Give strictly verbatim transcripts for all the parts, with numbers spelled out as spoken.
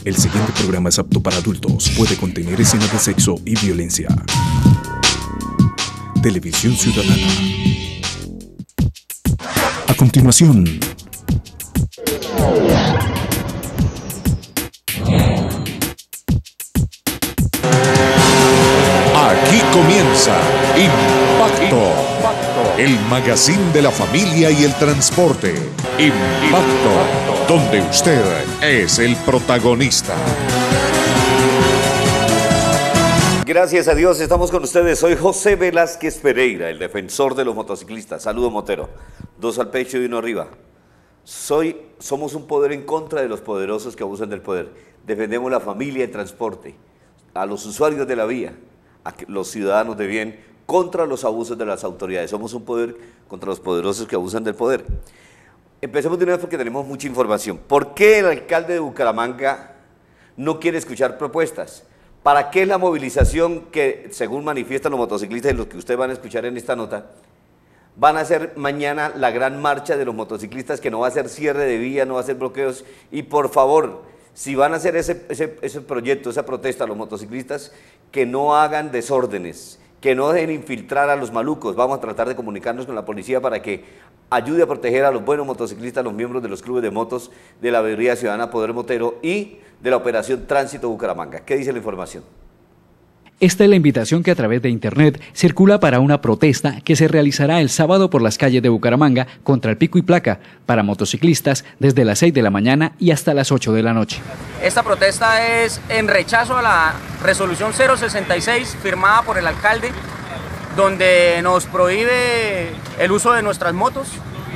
El siguiente programa es apto para adultos. Puede contener escenas de sexo y violencia. Televisión Ciudadana. A continuación. Aquí comienza Impacto, el magazine de la familia y el transporte. Impacto, donde usted es el protagonista. Gracias a Dios, estamos con ustedes. Soy José Velázquez Pereira, el defensor de los motociclistas. Saludo, Motero. Dos al pecho y uno arriba. Soy, somos un poder en contra de los poderosos que abusan del poder. Defendemos la familia y el transporte, a los usuarios de la vía, a los ciudadanos de bien, contra los abusos de las autoridades. Somos un poder contra los poderosos que abusan del poder. Empecemos de una vez porque tenemos mucha información. ¿Por qué el alcalde de Bucaramanga no quiere escuchar propuestas? ¿Para qué la movilización que, según manifiestan los motociclistas y los que ustedes van a escuchar en esta nota, van a hacer mañana la gran marcha de los motociclistas, que no va a ser cierre de vía, no va a ser bloqueos? Y por favor, si van a hacer ese, ese, ese proyecto, esa protesta a los motociclistas, que no hagan desórdenes, que no dejen infiltrar a los malucos. Vamos a tratar de comunicarnos con la policía para que ayude a proteger a los buenos motociclistas, los miembros de los clubes de motos de la Veeduría Ciudadana Poder Motero y de la Operación Tránsito Bucaramanga. ¿Qué dice la información? Esta es la invitación que a través de internet circula para una protesta que se realizará el sábado por las calles de Bucaramanga contra el pico y placa para motociclistas desde las seis de la mañana y hasta las ocho de la noche. Esta protesta es en rechazo a la resolución cero sesenta y seis firmada por el alcalde, donde nos prohíbe el uso de nuestras motos,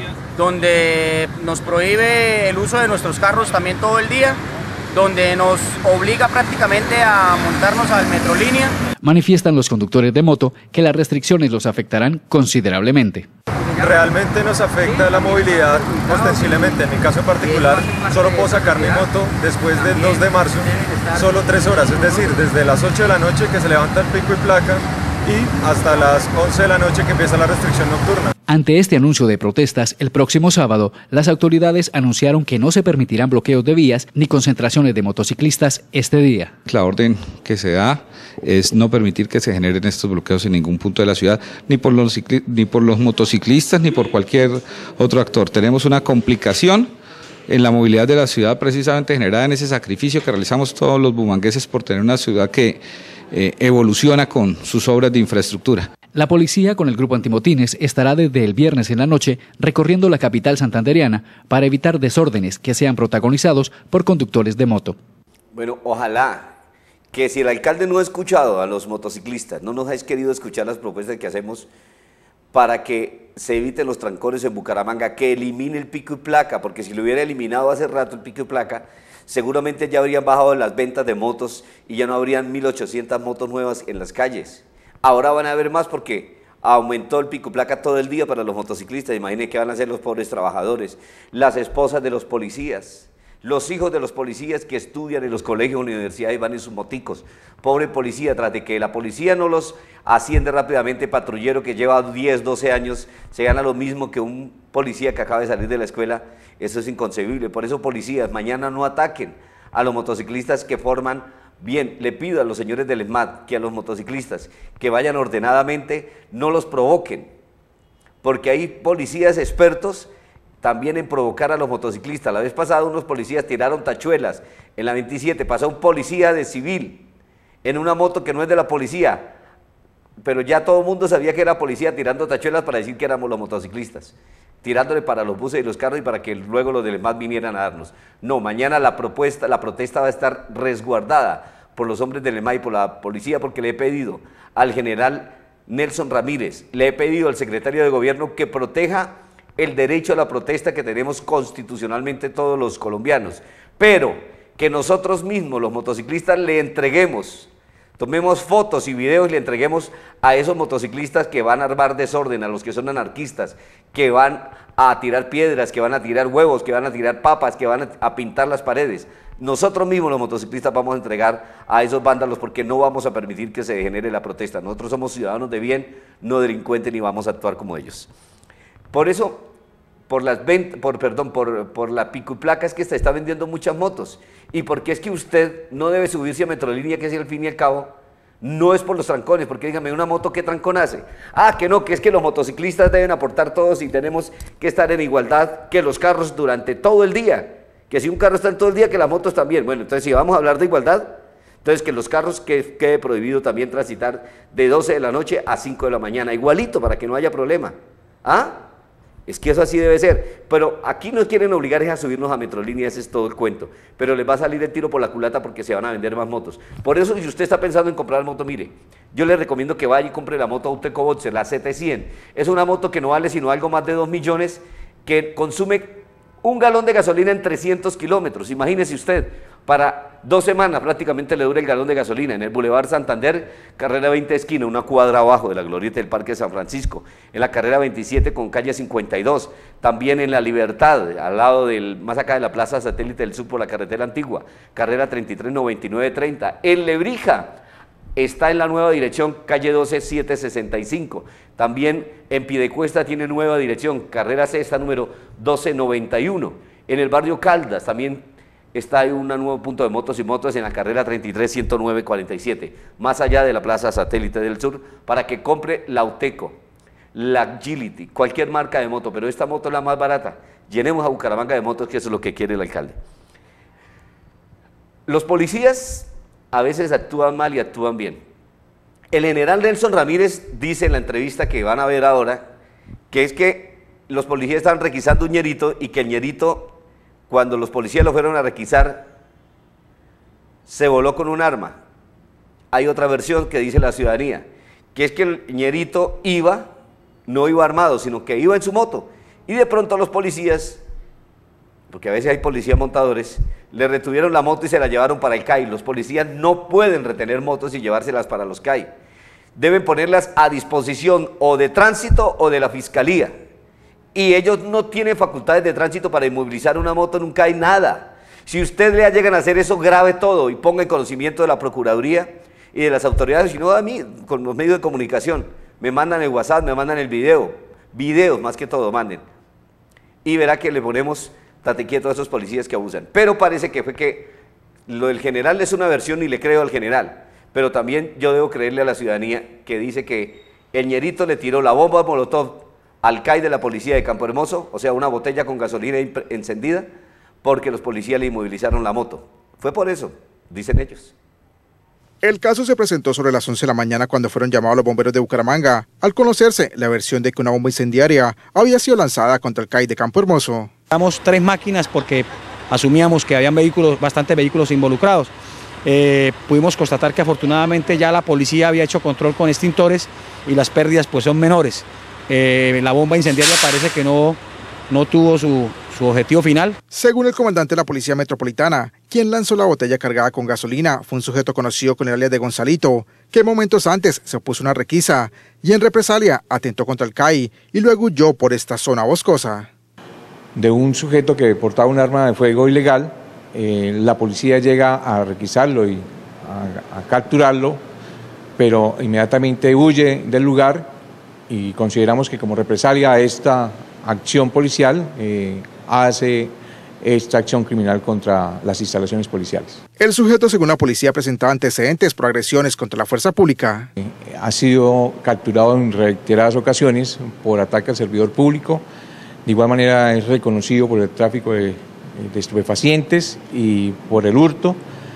donde nos prohíbe el uso de nuestros carros también todo el día, donde nos obliga prácticamente a montarnos al Metrolínea. Manifiestan los conductores de moto que las restricciones los afectarán considerablemente. Realmente nos afecta la movilidad ostensiblemente. En mi caso particular, solo puedo sacar mi moto después del dos de marzo, solo tres horas, es decir, desde las ocho de la noche que se levanta el pico y placa y hasta las once de la noche que empieza la restricción nocturna. Ante este anuncio de protestas, el próximo sábado, las autoridades anunciaron que no se permitirán bloqueos de vías ni concentraciones de motociclistas este día. La orden que se da es no permitir que se generen estos bloqueos en ningún punto de la ciudad, ni por los, cicli- ni por los motociclistas, ni por cualquier otro actor. Tenemos una complicación en la movilidad de la ciudad precisamente generada en ese sacrificio que realizamos todos los bumangueses por tener una ciudad que eh, evoluciona con sus obras de infraestructura. La policía con el grupo antimotines estará desde el viernes en la noche recorriendo la capital santandereana para evitar desórdenes que sean protagonizados por conductores de moto. Bueno, ojalá que si el alcalde no ha escuchado a los motociclistas, no nos ha querido escuchar las propuestas que hacemos para que se eviten los trancones en Bucaramanga, que elimine el pico y placa, porque si lo hubiera eliminado hace rato el pico y placa, seguramente ya habrían bajado las ventas de motos y ya no habrían mil ochocientas motos nuevas en las calles. Ahora van a haber más porque aumentó el pico y placa todo el día para los motociclistas. Imaginen qué van a hacer los pobres trabajadores, las esposas de los policías, los hijos de los policías que estudian en los colegios, universidades y van en sus moticos. Pobre policía, tras de que la policía no los asciende rápidamente, patrullero que lleva diez, doce años, se gana lo mismo que un policía que acaba de salir de la escuela. Eso es inconcebible. Por eso, policías, mañana no ataquen a los motociclistas que forman. Bien, le pido a los señores del ESMAD que a los motociclistas que vayan ordenadamente, no los provoquen, porque hay policías expertos también en provocar a los motociclistas. La vez pasada unos policías tiraron tachuelas en la veintisiete, pasó un policía de civil en una moto que no es de la policía, pero ya todo el mundo sabía que era policía tirando tachuelas para decir que éramos los motociclistas, tirándole para los buses y los carros y para que luego los del ESMAD vinieran a darnos. No, mañana la propuesta, la protesta va a estar resguardada por los hombres del ESMAD y por la policía, porque le he pedido al general Nelson Ramírez, le he pedido al secretario de gobierno que proteja el derecho a la protesta que tenemos constitucionalmente todos los colombianos, pero que nosotros mismos, los motociclistas, le entreguemos, tomemos fotos y videos y le entreguemos a esos motociclistas que van a armar desorden, a los que son anarquistas, que van a tirar piedras, que van a tirar huevos, que van a tirar papas, que van a, a pintar las paredes. Nosotros mismos los motociclistas vamos a entregar a esos vándalos porque no vamos a permitir que se genere la protesta. Nosotros somos ciudadanos de bien, no delincuentes, ni vamos a actuar como ellos. Por eso, por las vent por, perdón, por, por la pico y placa es que se está vendiendo muchas motos. Y porque es que usted no debe subirse a Metrolínea, que es al fin y al cabo, no es por los trancones, porque dígame, ¿una moto qué trancón hace? Ah, que no, que es que los motociclistas deben aportar todos y tenemos que estar en igualdad que los carros durante todo el día. Que si un carro está en todo el día, que las motos también. Bueno, entonces si vamos a hablar de igualdad, entonces que los carros que, quede prohibido también transitar de doce de la noche a cinco de la mañana, igualito, para que no haya problema. ¿Ah? Es que eso así debe ser, pero aquí nos quieren obligar a subirnos a Metrolínea, ese es todo el cuento, pero les va a salir el tiro por la culata porque se van a vender más motos. Por eso, si usted está pensando en comprar moto, mire, yo le recomiendo que vaya y compre la moto Auteco Boxer, la Z T cien. Es una moto que no vale sino algo más de dos millones, que consume un galón de gasolina en trescientos kilómetros. Imagínese usted, para dos semanas prácticamente le dura el galón de gasolina en el Boulevard Santander, carrera veinte esquina, una cuadra abajo de la glorieta del Parque de San Francisco, en la carrera veintisiete con calle cincuenta y dos, también en La Libertad, al lado del, más acá de la Plaza Satélite del Sur por la carretera antigua, carrera treinta y tres noventa y nueve treinta, en Lebrija, está en la nueva dirección, calle doce setecientos sesenta y cinco, también en Piedecuesta tiene nueva dirección, carrera sexta número doce noventa y uno, en el barrio Caldas también está un nuevo punto de motos y motos en la carrera treinta y tres ciento nueve cuarenta y siete, más allá de la Plaza Satélite del Sur, para que compre la Auteco, la Agility, cualquier marca de moto, pero esta moto es la más barata. Llenemos a Bucaramanga de motos, que eso es lo que quiere el alcalde. Los policías a veces actúan mal y actúan bien. El general Nelson Ramírez dice en la entrevista que van a ver ahora, que es que los policías estaban requisando un ñerito y que el ñerito, cuando los policías lo fueron a requisar, se voló con un arma. Hay otra versión que dice la ciudadanía, que es que el ñerito iba, no iba armado, sino que iba en su moto, y de pronto los policías, porque a veces hay policías montadores, le retuvieron la moto y se la llevaron para el C A I. Los policías no pueden retener motos y llevárselas para los C A I. Deben ponerlas a disposición o de tránsito o de la fiscalía. Y ellos no tienen facultades de tránsito para inmovilizar una moto en un C A I, nada. Si usted le llegan a hacer eso, grabe todo y ponga en conocimiento de la Procuraduría y de las autoridades, si no a mí, con los medios de comunicación, me mandan el WhatsApp, me mandan el video, videos más que todo, manden. Y verá que le ponemos tate quieto a esos policías que abusan. Pero parece que fue que lo del general es una versión y le creo al general, pero también yo debo creerle a la ciudadanía que dice que el ñerito le tiró la bomba molotov al C A I de la policía de Campo Hermoso, o sea, una botella con gasolina encendida, porque los policías le inmovilizaron la moto. Fue por eso, dicen ellos. El caso se presentó sobre las once de la mañana cuando fueron llamados los bomberos de Bucaramanga, al conocerse la versión de que una bomba incendiaria había sido lanzada contra el C A I de Campo Hermoso. Damos tres máquinas porque asumíamos que habían vehículos, bastantes vehículos involucrados. Eh, pudimos constatar que afortunadamente ya la policía había hecho control con extintores y las pérdidas pues son menores. Eh, la bomba incendiaria parece que no, no tuvo su, su objetivo final. Según el comandante de la Policía Metropolitana, quien lanzó la botella cargada con gasolina fue un sujeto conocido con el alias de Gonzalito, que momentos antes se opuso a una requisa y en represalia atentó contra el C A I y luego huyó por esta zona boscosa. De un sujeto que portaba un arma de fuego ilegal, eh, la policía llega a requisarlo y a, a capturarlo, pero inmediatamente huye del lugar y consideramos que como represalia a esta acción policial eh, hace esta acción criminal contra las instalaciones policiales. El sujeto, según la policía, presentaba antecedentes por agresiones contra la fuerza pública. Eh, ha sido capturado en reiteradas ocasiones por ataque al servidor público. De igual manera es reconocido por el tráfico de, de estupefacientes y por el hurto.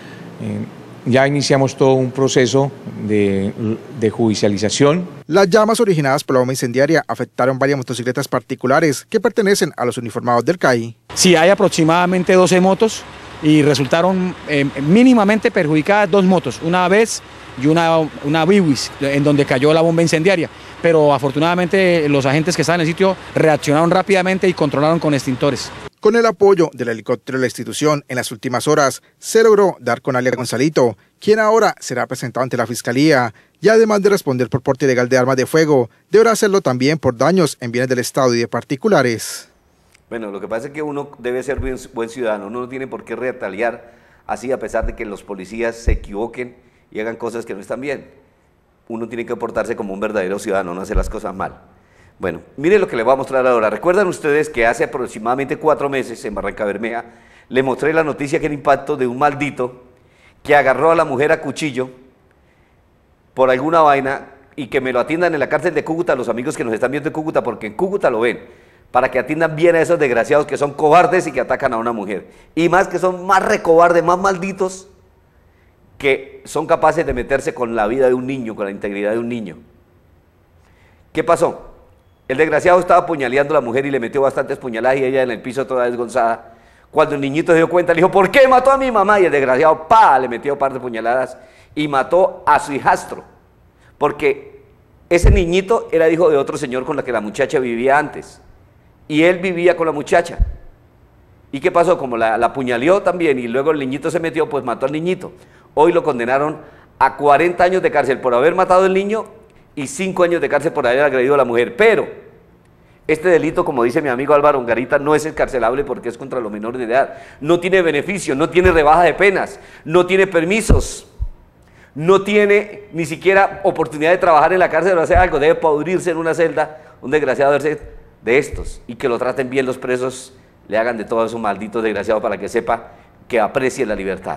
Eh, ya iniciamos todo un proceso de, de judicialización. Las llamas originadas por la bomba incendiaria afectaron varias motocicletas particulares que pertenecen a los uniformados del C A I. Sí, hay aproximadamente doce motos y resultaron eh, mínimamente perjudicadas dos motos, una vez y una, una Biwis, en donde cayó la bomba incendiaria. Pero afortunadamente los agentes que estaban en el sitio reaccionaron rápidamente y controlaron con extintores. Con el apoyo del helicóptero de la institución, en las últimas horas se logró dar con alias Gonzalito, quien ahora será presentado ante la Fiscalía, y además de responder por porte ilegal de armas de fuego, deberá hacerlo también por daños en bienes del Estado y de particulares. Bueno, lo que pasa es que uno debe ser buen, buen ciudadano, uno no tiene por qué retaliar así a pesar de que los policías se equivoquen y hagan cosas que no están bien. Uno tiene que portarse como un verdadero ciudadano, no hacer las cosas mal. Bueno, mire lo que les voy a mostrar ahora. ¿Recuerdan ustedes que hace aproximadamente cuatro meses en Barrancabermeja les mostré la noticia que era impacto de un maldito que agarró a la mujer a cuchillo por alguna vaina y que me lo atiendan en la cárcel de Cúcuta, los amigos que nos están viendo en Cúcuta, porque en Cúcuta lo ven, para que atiendan bien a esos desgraciados que son cobardes y que atacan a una mujer? Y más que son más recobardes, más malditos, que son capaces de meterse con la vida de un niño, con la integridad de un niño. ¿Qué pasó? El desgraciado estaba apuñaleando a la mujer y le metió bastantes puñaladas y ella en el piso toda desgonzada. Cuando el niñito se dio cuenta, le dijo, ¿por qué mató a mi mamá? Y el desgraciado, pa, le metió un par de puñaladas y mató a su hijastro. Porque ese niñito era hijo de otro señor con la que la muchacha vivía antes. Y él vivía con la muchacha. ¿Y qué pasó? Como la, la apuñaleó también y luego el niñito se metió, pues mató al niñito. Hoy lo condenaron a cuarenta años de cárcel por haber matado al niño y cinco años de cárcel por haber agredido a la mujer. Pero este delito, como dice mi amigo Álvaro Ongarita, no es excarcelable porque es contra los menores de edad. No tiene beneficio, no tiene rebaja de penas, no tiene permisos, no tiene ni siquiera oportunidad de trabajar en la cárcel o hacer algo. Debe pudrirse en una celda, un desgraciado de estos, y que lo traten bien los presos, le hagan de todo eso un maldito desgraciado para que sepa que aprecie la libertad.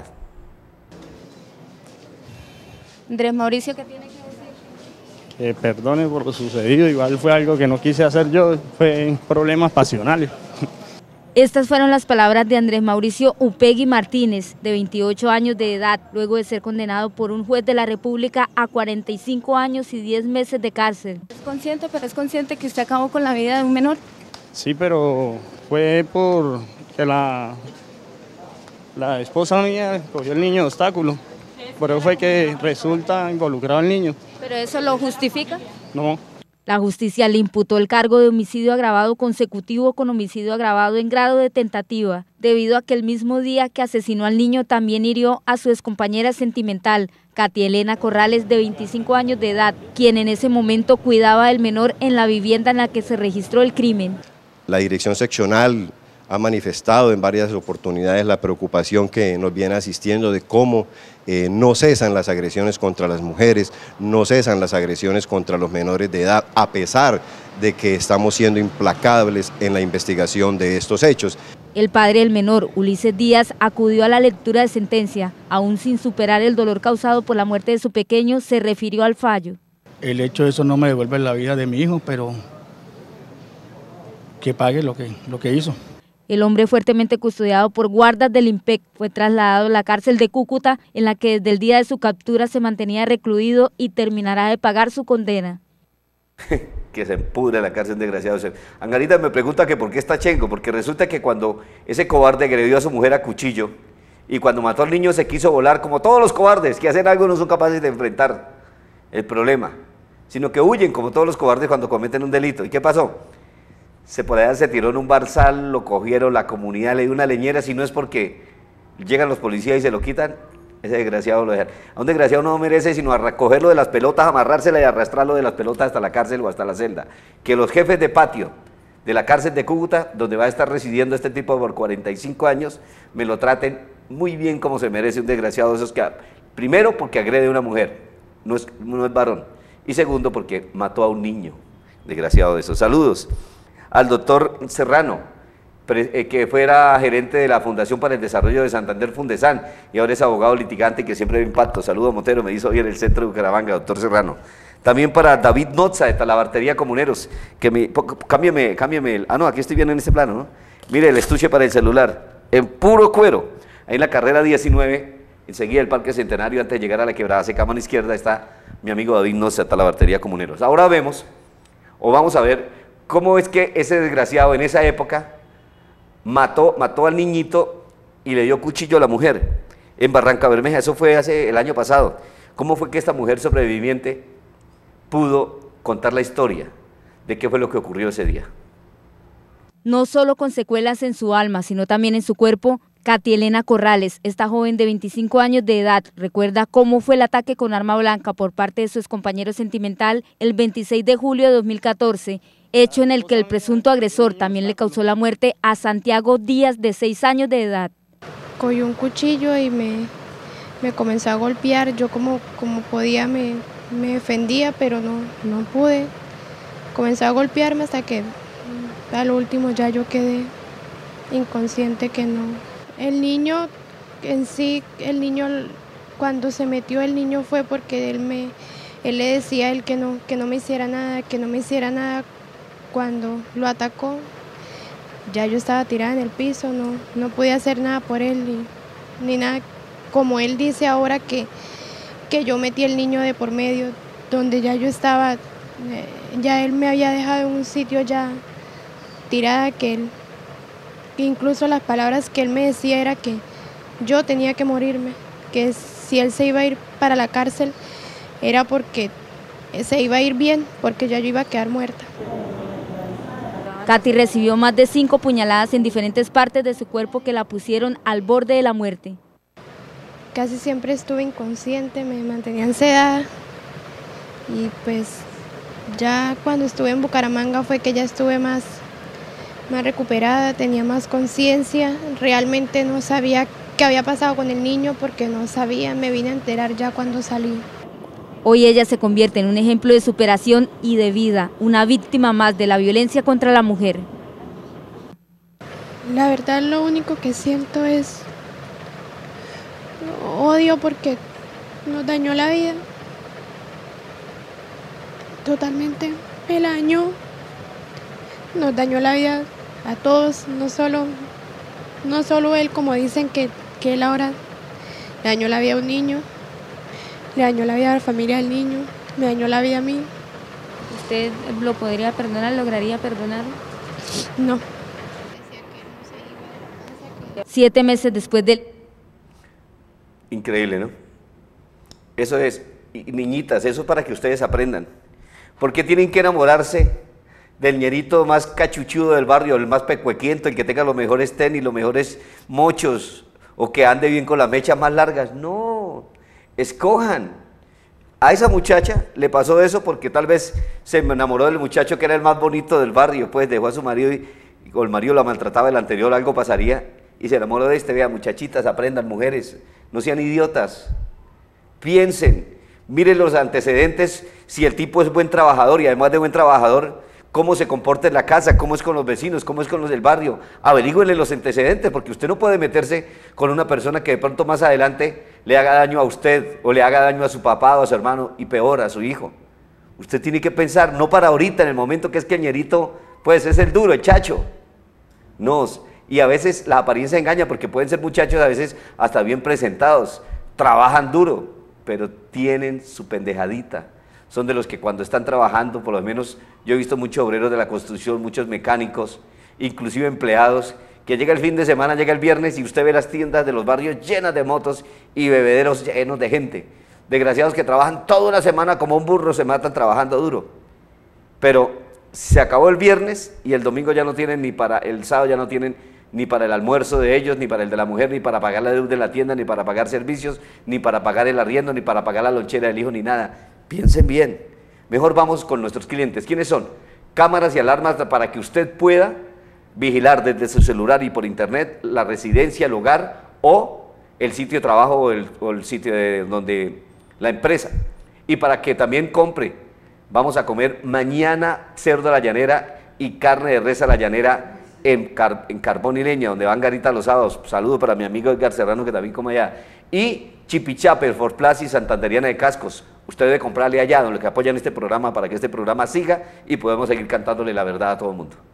Andrés Mauricio, ¿qué tiene que decir? Que perdone por lo sucedido, igual fue algo que no quise hacer yo, fue problemas pasionales. Estas fueron las palabras de Andrés Mauricio Upegui Martínez, de veintiocho años de edad, luego de ser condenado por un juez de la República a cuarenta y cinco años y diez meses de cárcel. ¿Es consciente, pero es consciente que usted acabó con la vida de un menor? Sí, pero fue por que la, la esposa mía cogió el niño de obstáculo, por eso fue que resulta involucrado el niño. ¿Pero eso lo justifica? No. La justicia le imputó el cargo de homicidio agravado consecutivo con homicidio agravado en grado de tentativa, debido a que el mismo día que asesinó al niño también hirió a su excompañera sentimental, Katia Elena Corrales, de veinticinco años de edad, quien en ese momento cuidaba del menor en la vivienda en la que se registró el crimen. La dirección seccional ha manifestado en varias oportunidades la preocupación que nos viene asistiendo de cómo eh, no cesan las agresiones contra las mujeres, no cesan las agresiones contra los menores de edad, a pesar de que estamos siendo implacables en la investigación de estos hechos. El padre del menor, Ulises Díaz, acudió a la lectura de sentencia. Aún sin superar el dolor causado por la muerte de su pequeño, se refirió al fallo. El hecho de eso no me devuelve la vida de mi hijo, pero que pague lo que, lo que hizo. El hombre, fuertemente custodiado por guardas del IMPEC, fue trasladado a la cárcel de Cúcuta, en la que desde el día de su captura se mantenía recluido y terminará de pagar su condena. Que se empudre la cárcel, desgraciado. Angarita me pregunta que por qué está Chenco, porque resulta que cuando ese cobarde agredió a su mujer a cuchillo y cuando mató al niño se quiso volar, como todos los cobardes que hacen algo no son capaces de enfrentar el problema, sino que huyen como todos los cobardes cuando cometen un delito. ¿Y qué pasó? Se por allá se tiró en un barzal, lo cogieron, la comunidad le dio una leñera, si no es porque llegan los policías y se lo quitan, ese desgraciado lo dejan. A un desgraciado no merece sino a recogerlo de las pelotas, amarrársela y arrastrarlo de las pelotas hasta la cárcel o hasta la celda. Que los jefes de patio de la cárcel de Cúcuta, donde va a estar residiendo este tipo por cuarenta y cinco años, me lo traten muy bien como se merece un desgraciado de esos que, primero porque agrede a una mujer, no es, no es varón, y segundo porque mató a un niño, desgraciado de esos. Saludos al doctor Serrano, que fuera gerente de la Fundación para el Desarrollo de Santander, Fundesan, y ahora es abogado litigante que siempre ve impacto. Saludos, Montero, me hizo hoy en el centro de Bucaramanga, doctor Serrano. También para David Notza, de Talabartería Comuneros, que me, cámbiame, cámbiame, el, ah no, aquí estoy bien en este plano, ¿no? Mire, el estuche para el celular, en puro cuero, ahí en la carrera diecinueve, enseguida el Parque Centenario, antes de llegar a la Quebrada Seca, a mano izquierda, está mi amigo David Notza, de Talabartería Comuneros. Ahora vemos, o vamos a ver, cómo es que ese desgraciado en esa época mató, mató al niñito y le dio cuchillo a la mujer en Barrancabermeja. Eso fue hace el año pasado. ¿Cómo fue que esta mujer sobreviviente pudo contar la historia de qué fue lo que ocurrió ese día? No solo con secuelas en su alma, sino también en su cuerpo, Katia Elena Corrales, esta joven de veinticinco años de edad, recuerda cómo fue el ataque con arma blanca por parte de su excompañero sentimental el veintiséis de julio de dos mil catorce, hecho en el que el presunto agresor también le causó la muerte a Santiago Díaz, de seis años de edad. Cogió un cuchillo y me, me comenzó a golpear. Yo como, como podía me, me defendía, pero no, no pude. comenzó a golpearme hasta que al último ya yo quedé inconsciente, que no. El niño en sí, el niño cuando se metió el niño fue porque él me, él le decía a él que no, que no me hiciera nada, que no me hiciera nada. Cuando lo atacó, ya yo estaba tirada en el piso, no, no podía hacer nada por él, ni, ni nada. Como él dice ahora que, que yo metí el niño de por medio, donde ya yo estaba, eh, ya él me había dejado en un sitio ya tirada, que él, incluso las palabras que él me decía era que yo tenía que morirme, que si él se iba a ir para la cárcel era porque se iba a ir bien, porque ya yo iba a quedar muerta. Katy recibió más de cinco puñaladas en diferentes partes de su cuerpo que la pusieron al borde de la muerte. Casi siempre estuve inconsciente, me mantenía sedada y pues ya cuando estuve en Bucaramanga fue que ya estuve más, más recuperada, tenía más conciencia. Realmente no sabía qué había pasado con el niño porque no sabía, me vine a enterar ya cuando salí. Hoy ella se convierte en un ejemplo de superación y de vida, una víctima más de la violencia contra la mujer. La verdad, lo único que siento es odio porque nos dañó la vida. Totalmente me la dañó. Nos dañó la vida a todos, no solo, no solo él, como dicen que, que él ahora le dañó la vida a un niño. Le dañó la vida a la familia del niño, me dañó la vida a mí. ¿Usted lo podría perdonar, lograría perdonarlo? No. Siete meses después del... Increíble, ¿no? Eso es, y niñitas, eso es para que ustedes aprendan. ¿Por qué tienen que enamorarse del ñerito más cachuchudo del barrio, el más pecuequiento, el que tenga los mejores tenis, los mejores mochos, o que ande bien con las mechas más largas? No. Escojan. A esa muchacha le pasó eso porque tal vez se enamoró del muchacho que era el más bonito del barrio, pues dejó a su marido y, y o el marido la maltrataba, el anterior, algo pasaría, y se enamoró de este. Vea, muchachitas, aprendan, mujeres, no sean idiotas, piensen, miren los antecedentes, si el tipo es buen trabajador y además de buen trabajador, cómo se comporta en la casa, cómo es con los vecinos, cómo es con los del barrio, averígüenle los antecedentes, porque usted no puede meterse con una persona que de pronto más adelante le haga daño a usted, o le haga daño a su papá o a su hermano, y peor, a su hijo. Usted tiene que pensar, no para ahorita, en el momento que es que el ñerito, pues es el duro, el chacho. No, y a veces la apariencia engaña, porque pueden ser muchachos a veces hasta bien presentados, trabajan duro, pero tienen su pendejadita. Son de los que cuando están trabajando, por lo menos yo he visto muchos obreros de la construcción, muchos mecánicos, inclusive empleados, que llega el fin de semana, llega el viernes y usted ve las tiendas de los barrios llenas de motos y bebederos llenos de gente. Desgraciados que trabajan toda una semana como un burro, se matan trabajando duro. Pero se acabó el viernes y el domingo ya no tienen ni para, el sábado ya no tienen ni para el almuerzo de ellos, ni para el de la mujer, ni para pagar la deuda de la tienda, ni para pagar servicios, ni para pagar el arriendo, ni para pagar la lonchera del hijo, ni nada. Piensen bien, mejor vamos con nuestros clientes. ¿Quiénes son? Cámaras y alarmas para que usted pueda vigilar desde su celular y por internet la residencia, el hogar o el sitio de trabajo o el, o el sitio de donde la empresa. Y para que también compre, vamos a comer mañana cerdo a la llanera y carne de res a la llanera en, Car en Carbón y Leña, donde van Garita los sábados. Saludo para mi amigo Edgar Serrano, que también come allá. Y Chipichape, Fort Plaza y Santanderiana de Cascos. Usted debe comprarle allá, donde que apoyan este programa para que este programa siga y podemos seguir cantándole la verdad a todo el mundo.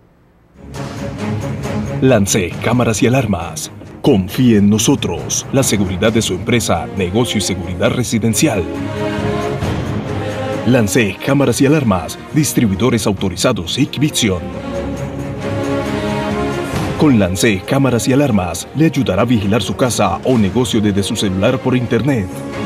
Lance Cámaras y Alarmas. Confíe en nosotros. La seguridad de su empresa, negocio y seguridad residencial. Lance Cámaras y Alarmas. Distribuidores autorizados Hikvision. Con Lance Cámaras y Alarmas le ayudará a vigilar su casa o negocio desde su celular por internet.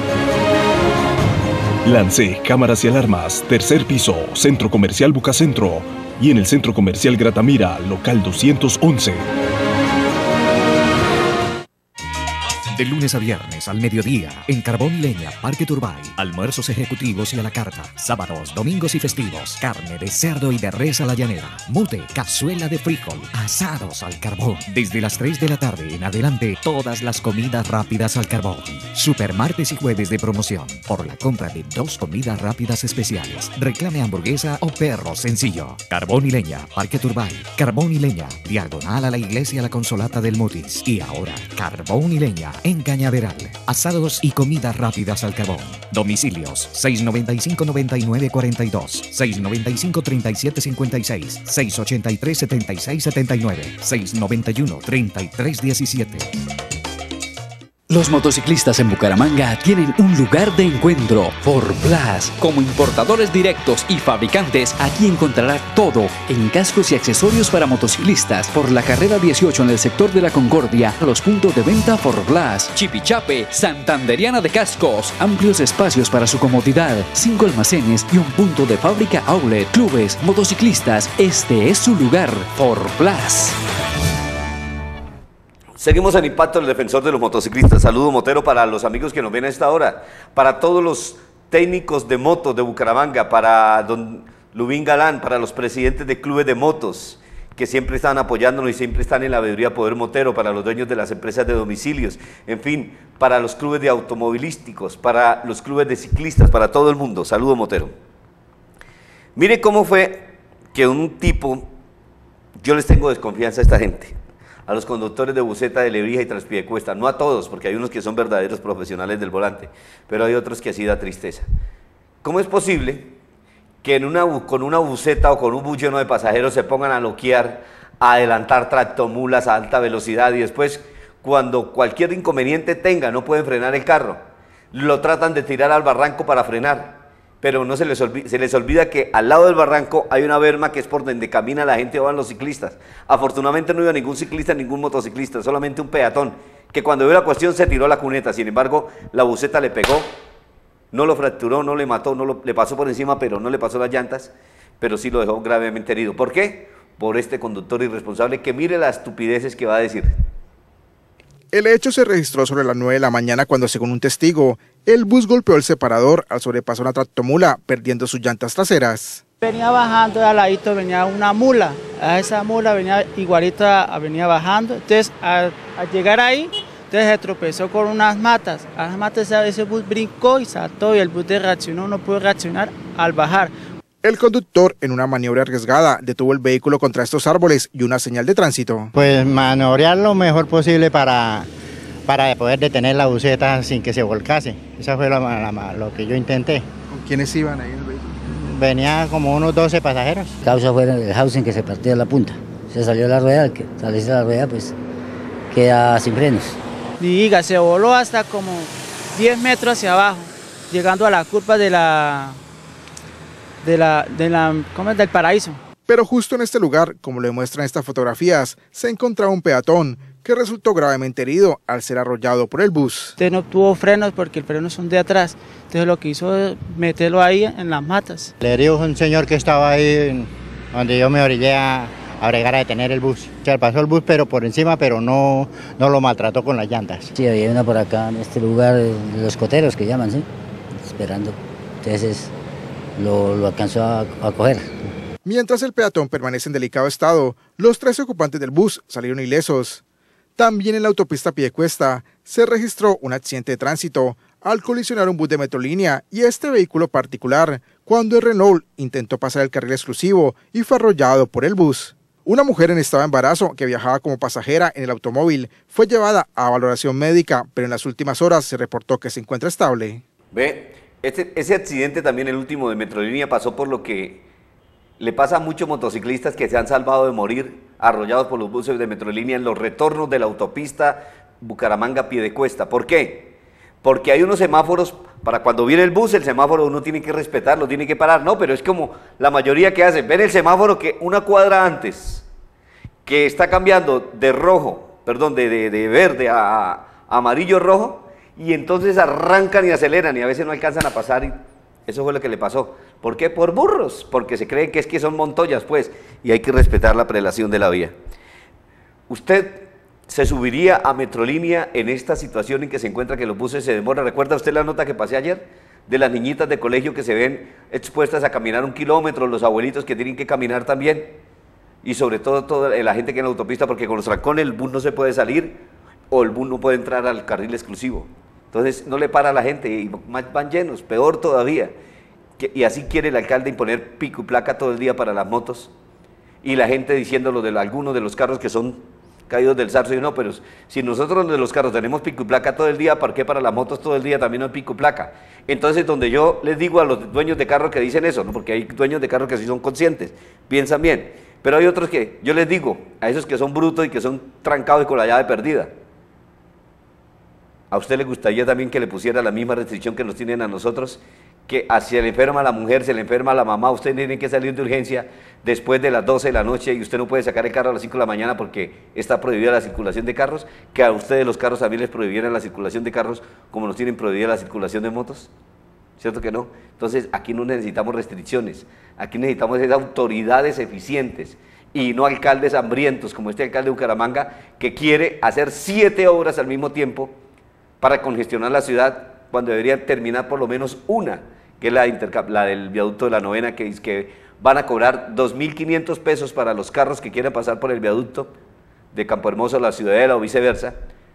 Lance Cámaras y Alarmas, tercer piso, Centro Comercial Bucacentro y en el Centro Comercial Gratamira, local doscientos once. De lunes a viernes al mediodía, en Carbón y Leña, Parque Turbay. Almuerzos ejecutivos y a la carta. Sábados, domingos y festivos. Carne de cerdo y de res a la llanera. Mute, cazuela de frijol. Asados al carbón. Desde las tres de la tarde en adelante, todas las comidas rápidas al carbón. Super martes y jueves de promoción. Por la compra de dos comidas rápidas especiales. Reclame hamburguesa o perro sencillo. Carbón y Leña, Parque Turbay. Carbón y Leña, diagonal a la iglesia La Consolata del Mutis. Y ahora, Carbón y Leña en Cañaveral. Asados y comidas rápidas al carbón. Domicilios seis noventa y cinco, noventa y nueve, cuarenta y dos, seis noventa y cinco, treinta y siete, cincuenta y seis, seis ochenta y tres, setenta y seis, setenta y nueve, seis noventa y uno, treinta y tres, diecisiete. Los motociclistas en Bucaramanga tienen un lugar de encuentro, Forplas. Como importadores directos y fabricantes, aquí encontrará todo en cascos y accesorios para motociclistas. Por la carrera dieciocho en el sector de la Concordia, los puntos de venta Forplas, Chipichape, Santanderiana de Cascos, amplios espacios para su comodidad, cinco almacenes y un punto de fábrica outlet, clubes, motociclistas. Este es su lugar, Forplas. Seguimos en Impacto, el defensor de los motociclistas. Saludo motero para los amigos que nos ven a esta hora, para todos los técnicos de motos de Bucaramanga, para don Lubín Galán, para los presidentes de clubes de motos, que siempre están apoyándonos y siempre están en la veeduría Poder Motero, para los dueños de las empresas de domicilios, en fin, para los clubes de automovilísticos, para los clubes de ciclistas, para todo el mundo. Saludo motero. Mire cómo fue que un tipo, yo les tengo desconfianza a esta gente, a los conductores de buseta, de Lebrija y Transpiedecuesta, no a todos, porque hay unos que son verdaderos profesionales del volante, pero hay otros que así da tristeza. ¿Cómo es posible que en una, con una buseta o con un bus lleno de pasajeros se pongan a loquear, a adelantar tractomulas a alta velocidad y después, cuando cualquier inconveniente tenga, no pueden frenar el carro? Lo tratan de tirar al barranco para frenar, pero no se les, olvida, se les olvida que al lado del barranco hay una berma que es por donde camina la gente o van los ciclistas. Afortunadamente no iba ningún ciclista, ningún motociclista, solamente un peatón, que cuando vio la cuestión se tiró a la cuneta. Sin embargo, la buseta le pegó, no lo fracturó, no le mató, no lo, le pasó por encima, pero no le pasó las llantas, pero sí lo dejó gravemente herido. ¿Por qué? Por este conductor irresponsable que mire las estupideces que va a decir. El hecho se registró sobre las nueve de la mañana cuando, según un testigo, el bus golpeó el separador al sobrepasar una tractomula, perdiendo sus llantas traseras. Venía bajando de al ladito, venía una mula, a esa mula venía igualita, venía bajando, entonces al, al llegar ahí, entonces se tropezó con unas matas, a las matas ese bus brincó y saltó y el bus de reaccionó, no pudo reaccionar al bajar. El conductor, en una maniobra arriesgada, detuvo el vehículo contra estos árboles y una señal de tránsito. Pues maniobrar lo mejor posible para, para poder detener la buseta sin que se volcase. Esa fue la, la, lo que yo intenté. ¿Con quiénes iban ahí en el vehículo? Venía como unos doce pasajeros. La causa fue el housing que se partió de la punta. Se salió la rueda, que salirse la rueda pues queda sin frenos. Diga, se voló hasta como diez metros hacia abajo, llegando a la curva de la... de la, de la, ¿cómo es? Del Paraíso. Pero justo en este lugar, como lo demuestran estas fotografías, se encontraba un peatón que resultó gravemente herido al ser arrollado por el bus. Usted no tuvo frenos porque el freno son de atrás, entonces lo que hizo es meterlo ahí en las matas. Le herió un señor que estaba ahí donde yo me orillé a, a bregar a detener el bus. O sea, pasó el bus pero por encima, pero no, no lo maltrató con las llantas. Sí, había una por acá en este lugar, los coteros que llaman, ¿sí? Esperando. Entonces lo, lo alcanzó a, a coger. Mientras el peatón permanece en delicado estado, los tres ocupantes del bus salieron ilesos. También en la autopista Piedecuesta se registró un accidente de tránsito al colisionar un bus de Metrolínea y este vehículo particular cuando el Renault intentó pasar el carril exclusivo y fue arrollado por el bus. Una mujer en estado de embarazo que viajaba como pasajera en el automóvil fue llevada a valoración médica, pero en las últimas horas se reportó que se encuentra estable. Ve, este, ese accidente también, el último de Metrolínea, pasó por lo que le pasa a muchos motociclistas que se han salvado de morir arrollados por los buses de Metrolínea en los retornos de la autopista Bucaramanga-Piedecuesta. ¿Por qué? Porque hay unos semáforos, para cuando viene el bus, el semáforo uno tiene que respetarlo, tiene que parar. No, pero es como la mayoría que hacen. Ven el semáforo que una cuadra antes, que está cambiando de rojo, perdón, de, de, de verde a, a amarillo-rojo, y entonces arrancan y aceleran y a veces no alcanzan a pasar y eso fue lo que le pasó. ¿Por qué? Por burros, porque se creen que es que son montoyas, pues, y hay que respetar la prelación de la vía. Usted se subiría a Metrolínea en esta situación en que se encuentra que los buses se demoran. ¿Recuerda usted la nota que pasé ayer? De las niñitas de colegio que se ven expuestas a caminar un kilómetro, los abuelitos que tienen que caminar también, y sobre todo toda la gente que en la autopista, porque con los trancones el bus no se puede salir o el bus no puede entrar al carril exclusivo. Entonces no le para a la gente y más van llenos, peor todavía. Y así quiere el alcalde imponer pico y placa todo el día para las motos, y la gente diciéndolo de algunos de los carros que son caídos del zarzo, y no, pero si nosotros de los carros tenemos pico y placa todo el día, ¿por qué para las motos todo el día también no hay pico y placa? Entonces, donde yo les digo a los dueños de carros que dicen eso, ¿no? Porque hay dueños de carros que sí son conscientes, piensan bien, pero hay otros que yo les digo, a esos que son brutos y que son trancados y con la llave perdida, ¿a usted le gustaría también que le pusiera la misma restricción que nos tienen a nosotros? Que si se le enferma la mujer, se le enferma la mamá, usted tiene que salir de urgencia después de las doce de la noche y usted no puede sacar el carro a las cinco de la mañana porque está prohibida la circulación de carros, que a ustedes los carros también les prohibieran la circulación de carros como nos tienen prohibida la circulación de motos, ¿cierto que no? Entonces aquí no necesitamos restricciones, aquí necesitamos esas autoridades eficientes y no alcaldes hambrientos como este alcalde de Bucaramanga que quiere hacer siete obras al mismo tiempo para congestionar la ciudad cuando debería terminar por lo menos una, que es la, la del viaducto de la Novena, que es que van a cobrar dos mil quinientos pesos para los carros que quieran pasar por el viaducto de Campo Hermoso a la Ciudadela o viceversa,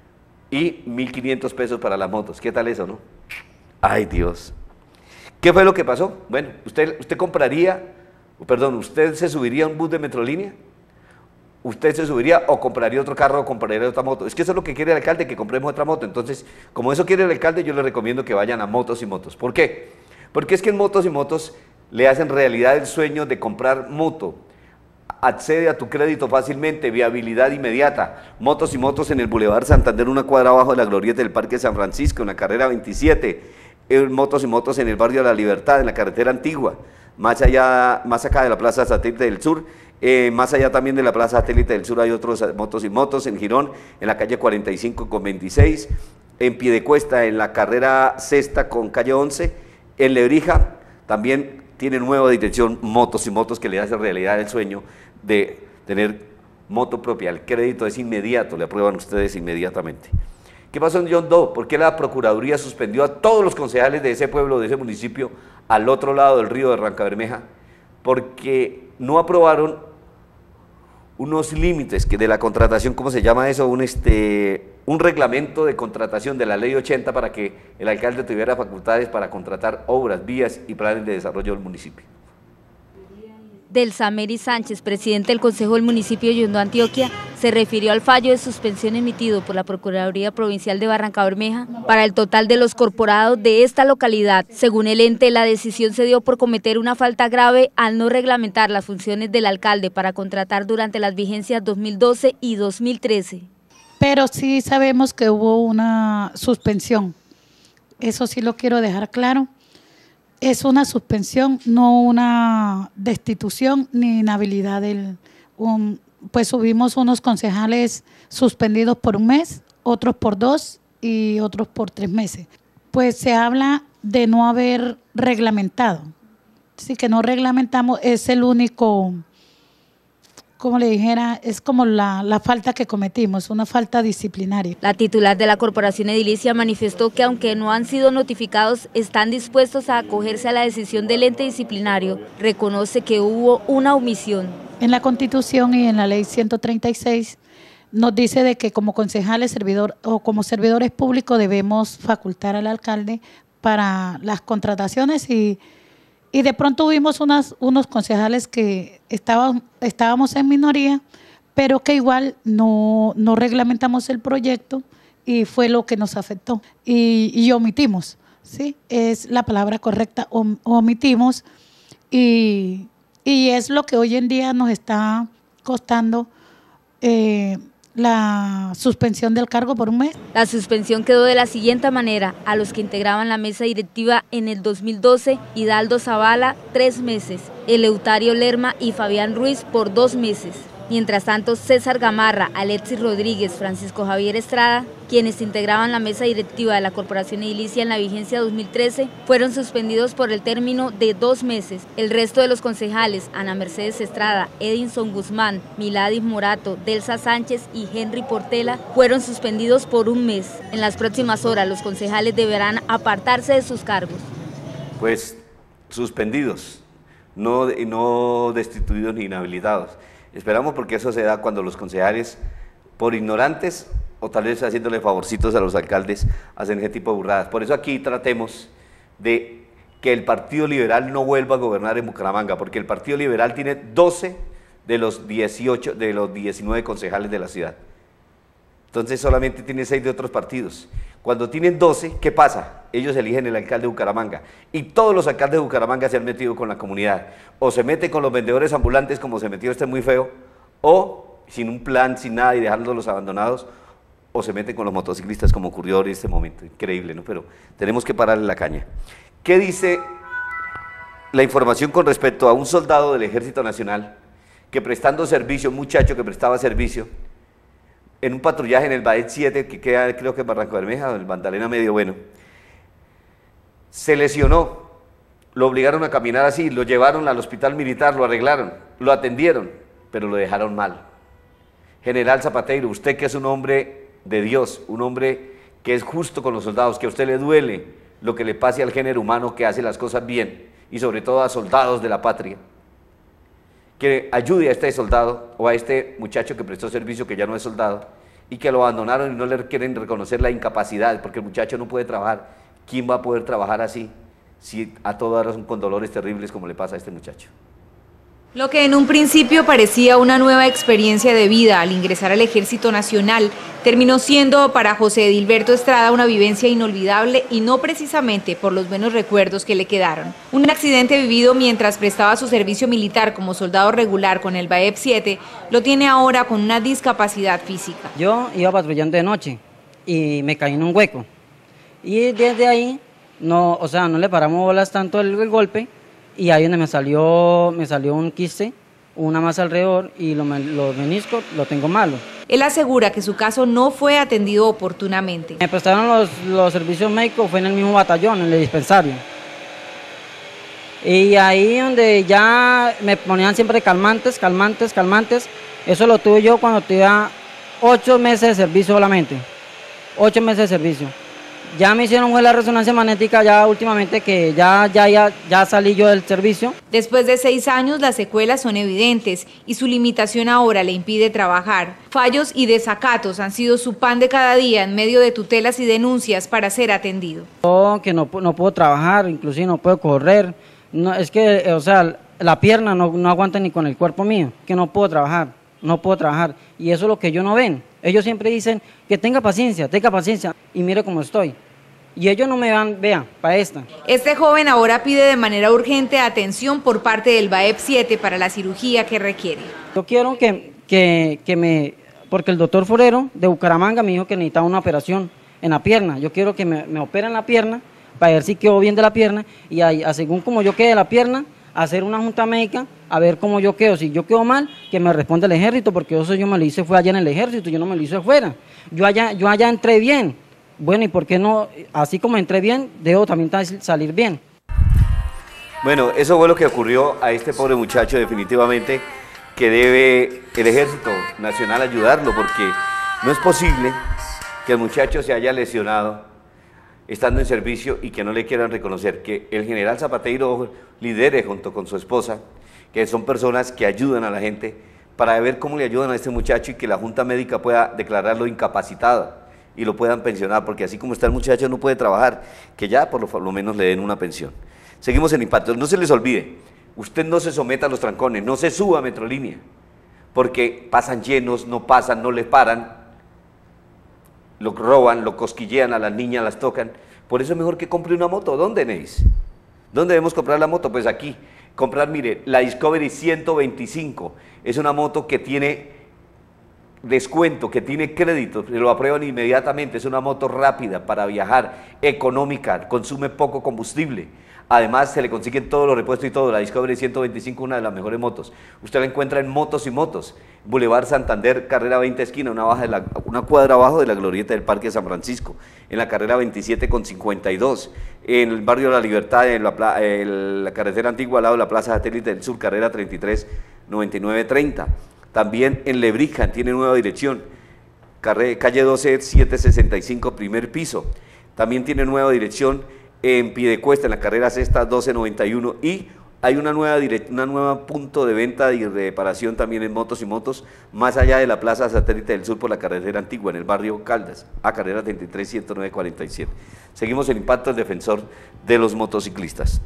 y mil quinientos pesos para las motos. ¿Qué tal eso, no? Ay, Dios. ¿Qué fue lo que pasó? Bueno, usted, usted compraría, perdón, ¿usted se subiría a un bus de Metrolínea? ¿Usted se subiría o compraría otro carro o compraría otra moto? Es que eso es lo que quiere el alcalde, que compremos otra moto. Entonces, como eso quiere el alcalde, yo le recomiendo que vayan a Motos y Motos. ¿Por qué? Porque es que en Motos y Motos le hacen realidad el sueño de comprar moto. Accede a tu crédito fácilmente, viabilidad inmediata. Motos y Motos en el Boulevard Santander, una cuadra abajo de la glorieta del Parque San Francisco, en la carrera veintisiete. Motos y Motos en el barrio de La Libertad, en la carretera antigua, más allá, más acá de la Plaza Satélite del Sur. Eh, más allá también de la Plaza Satélite del Sur hay otros Motos y Motos, en Girón, en la calle cuarenta y cinco con veintiséis, en Piedecuesta, en la carrera sexta con calle once, en Lebrija también tiene nueva dirección Motos y Motos que le hace realidad el sueño de tener moto propia. El crédito es inmediato, le aprueban ustedes inmediatamente. ¿Qué pasó en John Doe? ¿Por qué la Procuraduría suspendió a todos los concejales de ese pueblo, de ese municipio, al otro lado del río de Rancabermeja? Porque no aprobaron unos límites que de la contratación, ¿cómo se llama eso? Un, este, un reglamento de contratación de la ley ochenta para que el alcalde tuviera facultades para contratar obras, vías y planes de desarrollo del municipio. Delsameri Sánchez, presidente del Consejo del Municipio de Yondó, Antioquia, se refirió al fallo de suspensión emitido por la Procuraduría Provincial de Barrancabermeja para el total de los corporados de esta localidad. Según el ente, la decisión se dio por cometer una falta grave al no reglamentar las funciones del alcalde para contratar durante las vigencias dos mil doce y dos mil trece. Pero sí sabemos que hubo una suspensión, eso sí lo quiero dejar claro. Es una suspensión, no una destitución ni inhabilidad. Del, un, pues subimos unos concejales suspendidos por un mes, otros por dos y otros por tres meses. Pues se habla de no haber reglamentado. Sí, que no reglamentamos, es el único, como le dijera, es como la, la falta que cometimos, una falta disciplinaria. La titular de la Corporación Edilicia manifestó que aunque no han sido notificados, están dispuestos a acogerse a la decisión del ente disciplinario. Reconoce que hubo una omisión. En la Constitución y en la Ley ciento treinta y seis nos dice de que como concejales servidor, o como servidores públicos debemos facultar al alcalde para las contrataciones y Y de pronto tuvimos unas, unos concejales que estaban, estábamos en minoría, pero que igual no, no reglamentamos el proyecto y fue lo que nos afectó. Y, y omitimos, ¿sí? Es la palabra correcta, om, omitimos. Y, y es lo que hoy en día nos está costando eh, la suspensión del cargo por un mes. La suspensión quedó de la siguiente manera: a los que integraban la mesa directiva en el dos mil doce, Hidalgo Zavala, tres meses, Eleuterio Lerma y Fabián Ruiz por dos meses. Mientras tanto, César Gamarra, Alexis Rodríguez, Francisco Javier Estrada, quienes integraban la mesa directiva de la Corporación Edilicia en la vigencia dos mil trece, fueron suspendidos por el término de dos meses. El resto de los concejales, Ana Mercedes Estrada, Edinson Guzmán, Miladis Morato, Delsa Sánchez y Henry Portela, fueron suspendidos por un mes. En las próximas horas, los concejales deberán apartarse de sus cargos. Pues suspendidos, no, no destituidos ni inhabilitados. Esperamos porque eso se da cuando los concejales, por ignorantes o tal vez haciéndole favorcitos a los alcaldes, hacen ese tipo de burradas. Por eso aquí tratemos de que el Partido Liberal no vuelva a gobernar en Bucaramanga, porque el Partido Liberal tiene doce de los dieciocho, de los diecinueve concejales de la ciudad. Entonces solamente tiene seis de otros partidos. Cuando tienen doce, ¿qué pasa? Ellos eligen el alcalde de Bucaramanga y todos los alcaldes de Bucaramanga se han metido con la comunidad. O se mete con los vendedores ambulantes como se metió este muy feo, o sin un plan, sin nada y dejándolos abandonados, o se mete con los motociclistas como ocurrió en este momento. Increíble, ¿no? Pero tenemos que pararle la caña. ¿Qué dice la información con respecto a un soldado del Ejército Nacional que prestando servicio, un muchacho que prestaba servicio, en un patrullaje en el Baet siete, que queda creo que en Barranco Bermeja, el Magdalena Medio Bueno, se lesionó, lo obligaron a caminar así, lo llevaron al hospital militar, lo arreglaron, lo atendieron, pero lo dejaron mal. General Zapateiro, usted que es un hombre de Dios, un hombre que es justo con los soldados, que a usted le duele lo que le pase al género humano que hace las cosas bien, y sobre todo a soldados de la patria, que ayude a este soldado o a este muchacho que prestó servicio que ya no es soldado y que lo abandonaron y no le quieren reconocer la incapacidad porque el muchacho no puede trabajar. ¿Quién va a poder trabajar así si a todas horas con dolores terribles como le pasa a este muchacho? Lo que en un principio parecía una nueva experiencia de vida al ingresar al Ejército Nacional, terminó siendo para José Edilberto Estrada una vivencia inolvidable y no precisamente por los buenos recuerdos que le quedaron. Un accidente vivido mientras prestaba su servicio militar como soldado regular con el Baep siete, lo tiene ahora con una discapacidad física. Yo iba patrullando de noche y me caí en un hueco. Y desde ahí, no, o sea, no le paramos bolas tanto el, el golpe, y ahí donde me salió, me salió un quiste, una masa alrededor y los, los meniscos lo tengo malo. Él asegura que su caso no fue atendido oportunamente. Me prestaron los, los servicios médicos, fue en el mismo batallón, en el dispensario. Y ahí donde ya me ponían siempre calmantes, calmantes, calmantes, eso lo tuve yo cuando tenía ocho meses de servicio solamente, ocho meses de servicio. Ya me hicieron fue la resonancia magnética ya últimamente que ya, ya, ya, ya salí yo del servicio. Después de seis años las secuelas son evidentes y su limitación ahora le impide trabajar. Fallos y desacatos han sido su pan de cada día en medio de tutelas y denuncias para ser atendido. Yo que no, no puedo trabajar, inclusive no puedo correr, no, es que o sea, la pierna no, no aguanta ni con el cuerpo mío, que no puedo trabajar, no puedo trabajar y eso es lo que ellos no ven. Ellos siempre dicen que tenga paciencia, tenga paciencia, y mire cómo estoy. Y ellos no me van, vean, para esta. Este joven ahora pide de manera urgente atención por parte del Baep siete para la cirugía que requiere. Yo quiero que, que, que me, porque el doctor Forero de Bucaramanga me dijo que necesitaba una operación en la pierna. Yo quiero que me, me operen la pierna para ver si quedo bien de la pierna y ahí, a según como yo quede de la pierna, hacer una junta médica a ver cómo yo quedo. Si yo quedo mal, que me responda el ejército, porque eso yo me lo hice fue allá en el ejército, yo no me lo hice afuera. Yo allá, yo allá entré bien. Bueno, ¿y por qué no? Así como entré bien, debo también salir bien. Bueno, eso fue lo que ocurrió a este pobre muchacho, definitivamente, que debe el Ejército Nacional ayudarlo, porque no es posible que el muchacho se haya lesionado estando en servicio y que no le quieran reconocer, que el general Zapateiro lidere junto con su esposa, que son personas que ayudan a la gente para ver cómo le ayudan a este muchacho y que la Junta Médica pueda declararlo incapacitado y lo puedan pensionar, porque así como está el muchacho no puede trabajar, que ya por lo, por lo menos le den una pensión. Seguimos en Impacto. No se les olvide, usted no se someta a los trancones, no se suba a Metrolínea, porque pasan llenos, no pasan, no les paran, lo roban, lo cosquillean a las niñas, las tocan. Por eso es mejor que compre una moto. ¿Dónde, Neis? ¿Dónde debemos comprar la moto? Pues aquí. Comprar, mire, la Discovery ciento veinticinco. Es una moto que tiene descuento, que tiene crédito, lo aprueban inmediatamente, es una moto rápida para viajar, económica, consume poco combustible. Además, se le consiguen todos los repuestos y todo. La Discovery ciento veinticinco, una de las mejores motos. Usted la encuentra en Motos y Motos. Boulevard Santander, carrera veinte, esquina, una, baja de la, una cuadra abajo de la glorieta del Parque de San Francisco. En la carrera veintisiete con cincuenta y dos. En el barrio de La Libertad, en la, en la carretera antigua, al lado de la Plaza Satélite del Sur, carrera treinta y tres noventa y nueve treinta. También en Lebrija, tiene nueva dirección. Carre, calle doce, setecientos sesenta y cinco, primer piso. También tiene nueva dirección en Piedecuesta, en la carrera sexta, doce noventa y uno, y hay una nueva, una nueva punto de venta y reparación también en Motos y Motos, más allá de la Plaza Satélite del Sur por la carretera antigua, en el barrio Caldas, a carrera treinta y tres, ciento nueve, cuarenta y siete. Seguimos el impacto del defensor de los motociclistas.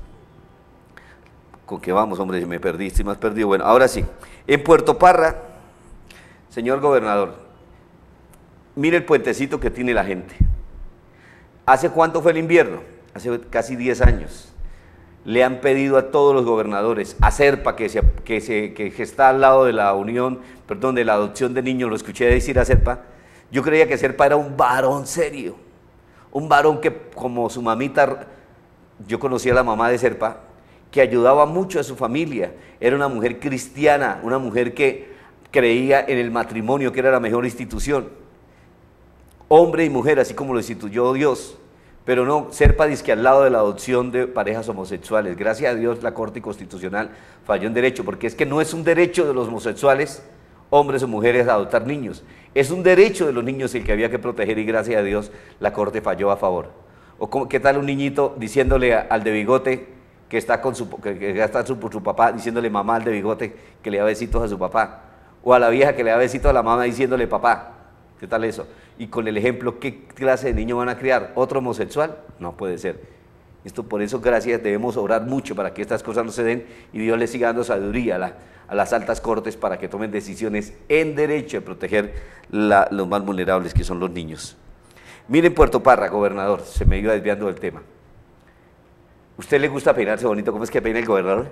¿Con qué vamos, hombre? Me perdí, estoy más perdido. Bueno, ahora sí, en Puerto Parra, señor gobernador, mire el puentecito que tiene la gente. ¿Hace cuánto fue el invierno? Hace casi diez años, le han pedido a todos los gobernadores, a Serpa, que, se, que, se, que está al lado de la unión, perdón, de la adopción de niños, lo escuché decir a Serpa, yo creía que Serpa era un varón serio, un varón que como su mamita, yo conocía a la mamá de Serpa, que ayudaba mucho a su familia, era una mujer cristiana, una mujer que creía en el matrimonio, que era la mejor institución, hombre y mujer, así como lo instituyó Dios. Pero no, Serpa dice que al lado de la adopción de parejas homosexuales, gracias a Dios la Corte Constitucional falló en derecho, porque es que no es un derecho de los homosexuales, hombres o mujeres, a adoptar niños, es un derecho de los niños el que había que proteger y gracias a Dios la Corte falló a favor. O como, ¿qué tal un niñito diciéndole a, al de bigote que está con su, que, que está su, su papá, diciéndole mamá al de bigote que le da besitos a su papá, o a la vieja que le da besitos a la mamá diciéndole papá? ¿Qué tal eso? Y con el ejemplo, ¿qué clase de niño van a criar? ¿Otro homosexual? No puede ser. Esto por eso, gracias, debemos orar mucho para que estas cosas no se den y Dios le siga dando sabiduría a, la, a las altas cortes para que tomen decisiones en derecho de proteger la, los más vulnerables que son los niños. Miren Puerto Parra, gobernador, se me iba desviando del tema. ¿Usted le gusta peinarse bonito? ¿Cómo es que peina el gobernador?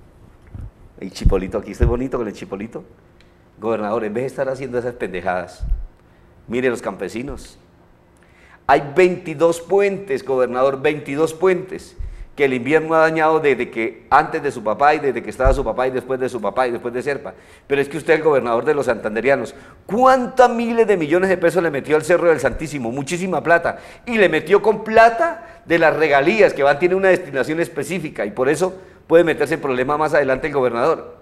El chipolito, aquí estoy bonito con el chipolito. Gobernador, en vez de estar haciendo esas pendejadas, mire los campesinos. Hay veintidós puentes, gobernador, veintidós puentes que el invierno ha dañado desde que antes de su papá y desde que estaba su papá y después de su papá y después de Serpa. Pero es que usted es el gobernador de los santanderianos. ¿Cuántas miles de millones de pesos le metió al Cerro del Santísimo? Muchísima plata. Y le metió con plata de las regalías que van, tiene una destinación específica y por eso puede meterse en problema más adelante el gobernador.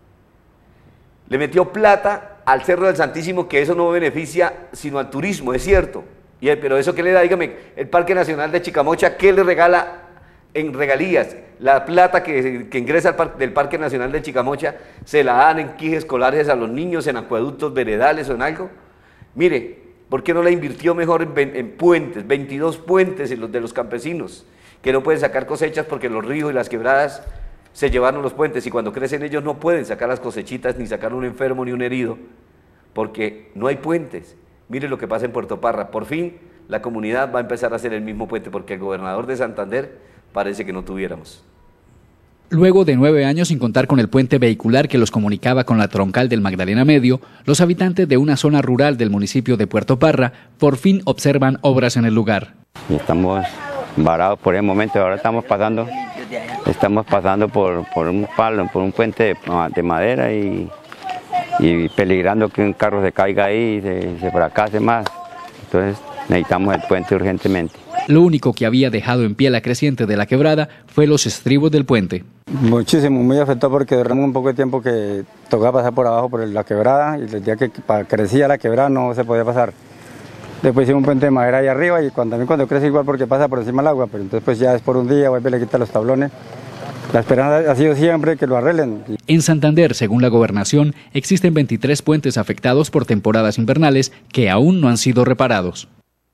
Le metió plata al Cerro del Santísimo, que eso no beneficia sino al turismo, es cierto. Y el, pero eso que le da, dígame, el Parque Nacional de Chicamocha, ¿qué le regala en regalías? La plata que, que ingresa al par, del Parque Nacional de Chicamocha, ¿se la dan en quijes escolares a los niños, en acueductos veredales o en algo? Mire, ¿por qué no la invirtió mejor en, en puentes, veintidós puentes en los de los campesinos, que no pueden sacar cosechas porque los ríos y las quebradas se llevaron los puentes y cuando crecen ellos no pueden sacar las cosechitas ni sacar un enfermo ni un herido porque no hay puentes? Mire lo que pasa en Puerto Parra, por fin la comunidad va a empezar a hacer el mismo puente porque el gobernador de Santander parece que no tuviéramos. Luego de nueve años sin contar con el puente vehicular que los comunicaba con la troncal del Magdalena Medio, los habitantes de una zona rural del municipio de Puerto Parra por fin observan obras en el lugar. Y estamos varados por el momento, ahora estamos pasando Estamos pasando por, por un palo, por un puente de, de madera y, y peligrando que un carro se caiga ahí y se, se fracase más. Entonces necesitamos el puente urgentemente. Lo único que había dejado en pie la creciente de la quebrada fue los estribos del puente. Muchísimo, muy afectado porque durante un poco de tiempo que tocaba pasar por abajo por la quebrada y el día que crecía la quebrada no se podía pasar. Después hicimos un puente de madera ahí arriba y cuando, también cuando crece igual porque pasa por encima del agua, pero entonces pues ya es por un día, vuelve y le quita los tablones. La esperanza ha sido siempre que lo arreglen. En Santander, según la gobernación, existen veintitrés puentes afectados por temporadas invernales que aún no han sido reparados.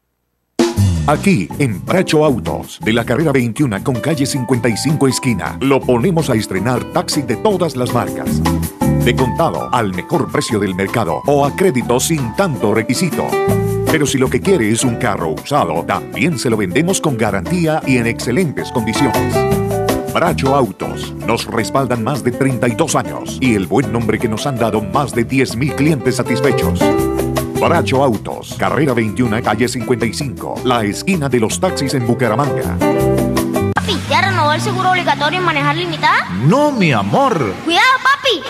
Aquí, en Bracho Autos, de la carrera veintiuno con calle cincuenta y cinco esquina, lo ponemos a estrenar taxi de todas las marcas. De contado, al mejor precio del mercado o a crédito sin tanto requisito. Pero si lo que quiere es un carro usado, también se lo vendemos con garantía y en excelentes condiciones. Bracho Autos. Nos respaldan más de treinta y dos años y el buen nombre que nos han dado más de diez mil clientes satisfechos. Bracho Autos, carrera veintiuno, calle cincuenta y cinco, la esquina de los taxis en Bucaramanga. Papi, ¿ya renovó el seguro obligatorio en manejar limitada? No, mi amor. ¡Cuidado, papi!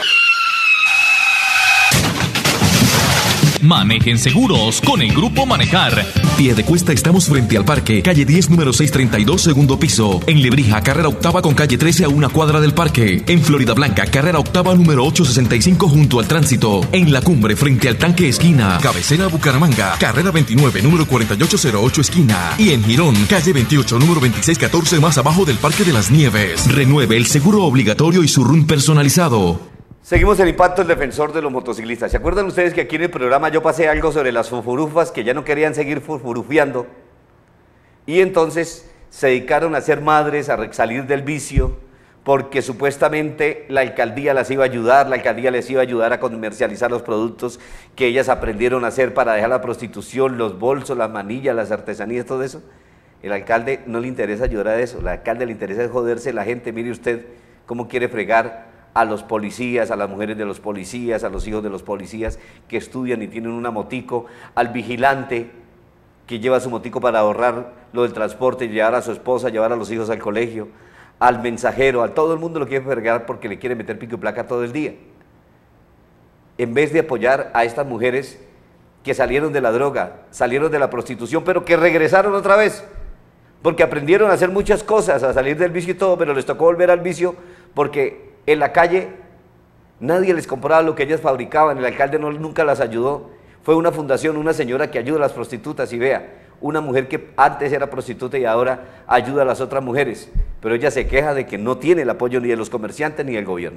Manejen seguros con el Grupo Manejar. Piedecuesta, estamos frente al parque, calle diez, número seiscientos treinta y dos, segundo piso. En Lebrija, carrera octava con calle trece a una cuadra del parque. En Florida Blanca, carrera octava, número ochocientos sesenta y cinco junto al tránsito. En La Cumbre, frente al tanque esquina. Cabecera Bucaramanga, carrera veintinueve, número cuarenta y ocho cero ocho esquina. Y en Girón, calle veintiocho, número veintiséis catorce más abajo del Parque de las Nieves. Renueve el seguro obligatorio y su R U N personalizado. Seguimos el impacto del defensor de los motociclistas. ¿Se acuerdan ustedes que aquí en el programa yo pasé algo sobre las furfurufas que ya no querían seguir furfurufiando? Y entonces se dedicaron a ser madres, a salir del vicio, porque supuestamente la alcaldía las iba a ayudar, la alcaldía les iba a ayudar a comercializar los productos que ellas aprendieron a hacer para dejar la prostitución, los bolsos, las manillas, las artesanías, todo eso. El alcalde no le interesa ayudar a eso, al alcalde le interesa joderse la gente. Mire usted cómo quiere fregar a los policías, a las mujeres de los policías, a los hijos de los policías que estudian y tienen una motico, al vigilante que lleva su motico para ahorrar lo del transporte, llevar a su esposa, llevar a los hijos al colegio, al mensajero, a todo el mundo lo quiere fregar porque le quiere meter pico y placa todo el día. En vez de apoyar a estas mujeres que salieron de la droga, salieron de la prostitución, pero que regresaron otra vez, porque aprendieron a hacer muchas cosas, a salir del vicio y todo, pero les tocó volver al vicio porque en la calle nadie les compraba lo que ellas fabricaban, el alcalde no, nunca las ayudó. Fue una fundación, una señora que ayuda a las prostitutas y vea, una mujer que antes era prostituta y ahora ayuda a las otras mujeres, pero ella se queja de que no tiene el apoyo ni de los comerciantes ni del gobierno.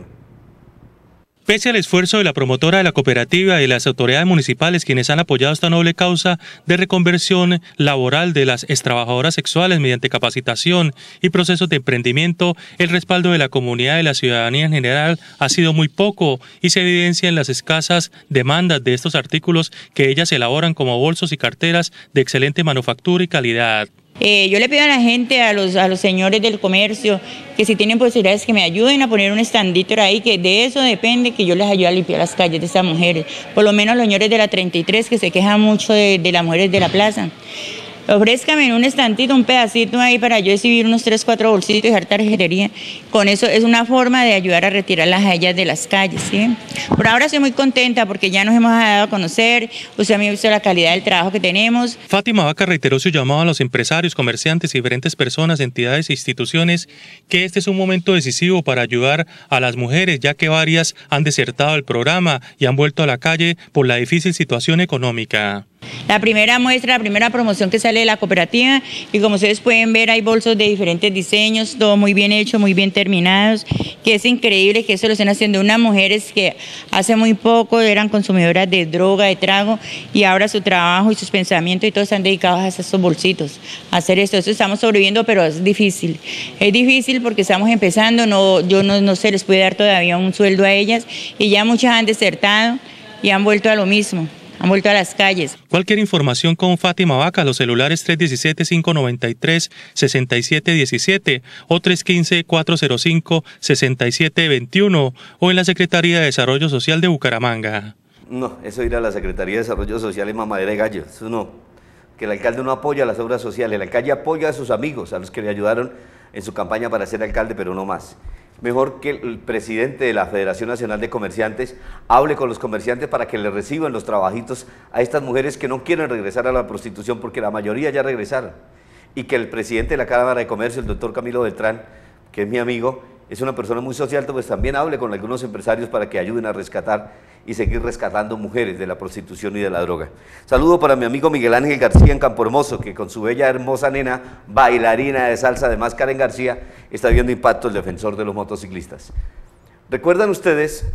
Pese al esfuerzo de la promotora de la cooperativa y de las autoridades municipales quienes han apoyado esta noble causa de reconversión laboral de las extrabajadoras sexuales mediante capacitación y procesos de emprendimiento, el respaldo de la comunidad y la ciudadanía en general ha sido muy poco y se evidencia en las escasas demandas de estos artículos que ellas elaboran como bolsos y carteras de excelente manufactura y calidad. Eh, yo le pido a la gente, a los, a los señores del comercio, que si tienen posibilidades que me ayuden a poner un standito ahí, que de eso depende que yo les ayude a limpiar las calles de estas mujeres. Por lo menos los señores de la treinta y tres que se quejan mucho de, de las mujeres de la plaza. Ofrézcame un estantito, un pedacito ahí para yo exhibir unos tres, cuatro bolsitos y dejar tarjetería. Con eso es una forma de ayudar a retirarlas a ellas de las calles, ¿sí? Por ahora estoy muy contenta porque ya nos hemos dado a conocer, usted me ha visto la calidad del trabajo que tenemos. Fátima Vaca reiteró su llamado a los empresarios, comerciantes y diferentes personas, entidades e instituciones que este es un momento decisivo para ayudar a las mujeres, ya que varias han desertado el programa y han vuelto a la calle por la difícil situación económica. La primera muestra, la primera promoción que sale de la cooperativa y como ustedes pueden ver hay bolsos de diferentes diseños, todo muy bien hecho, muy bien terminados, que es increíble que eso lo estén haciendo unas mujeres que hace muy poco eran consumidoras de droga, de trago y ahora su trabajo y sus pensamientos y todo están dedicados a estos bolsitos, a hacer esto. Eso estamos sobreviviendo, pero es difícil. Es difícil porque estamos empezando, no, yo no, no se les puede dar todavía un sueldo a ellas y ya muchas han desertado y han vuelto a lo mismo. Han vuelto a las calles. Cualquier información con Fátima Vaca, los celulares tres uno siete, cinco nueve tres, seis siete uno siete o tres uno cinco, cuatro cero cinco, seis siete dos uno o en la Secretaría de Desarrollo Social de Bucaramanga. No, eso ir a la Secretaría de Desarrollo Social es mamadera de gallo, eso no. Que el alcalde no apoya las obras sociales, el alcalde apoya a sus amigos, a los que le ayudaron en su campaña para ser alcalde, pero no más. Mejor que el presidente de la Federación Nacional de Comerciantes hable con los comerciantes para que le reciban los trabajitos a estas mujeres que no quieren regresar a la prostitución porque la mayoría ya regresaron. Y que el presidente de la Cámara de Comercio, el doctor Camilo Beltrán, que es mi amigo, es una persona muy social, pues también hable con algunos empresarios para que ayuden a rescatar y seguir rescatando mujeres de la prostitución y de la droga. Saludo para mi amigo Miguel Ángel García en Campo Hermoso, que con su bella hermosa nena, bailarina de salsa de más Karen García, está viendo impacto el defensor de los motociclistas. ¿Recuerdan ustedes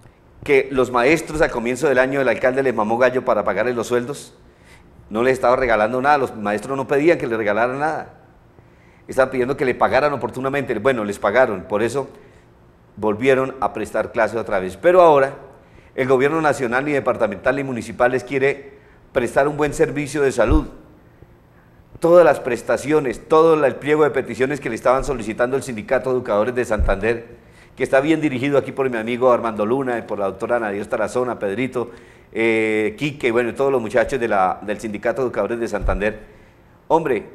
que los maestros al comienzo del año el alcalde les mamó gallo para pagarles los sueldos? No les estaba regalando nada, los maestros no pedían que les regalaran nada. Estaban pidiendo que le pagaran oportunamente, bueno, les pagaron, por eso volvieron a prestar clases otra vez. Pero ahora el gobierno nacional, ni departamental, ni municipal les quiere prestar un buen servicio de salud. todas las prestaciones, todo el pliego de peticiones que le estaban solicitando el Sindicato de Educadores de Santander, que está bien dirigido aquí por mi amigo Armando Luna, por la doctora Ana Dios Tarazona, Pedrito, eh, Quique, bueno, todos los muchachos de la, del Sindicato de Educadores de Santander. Hombre,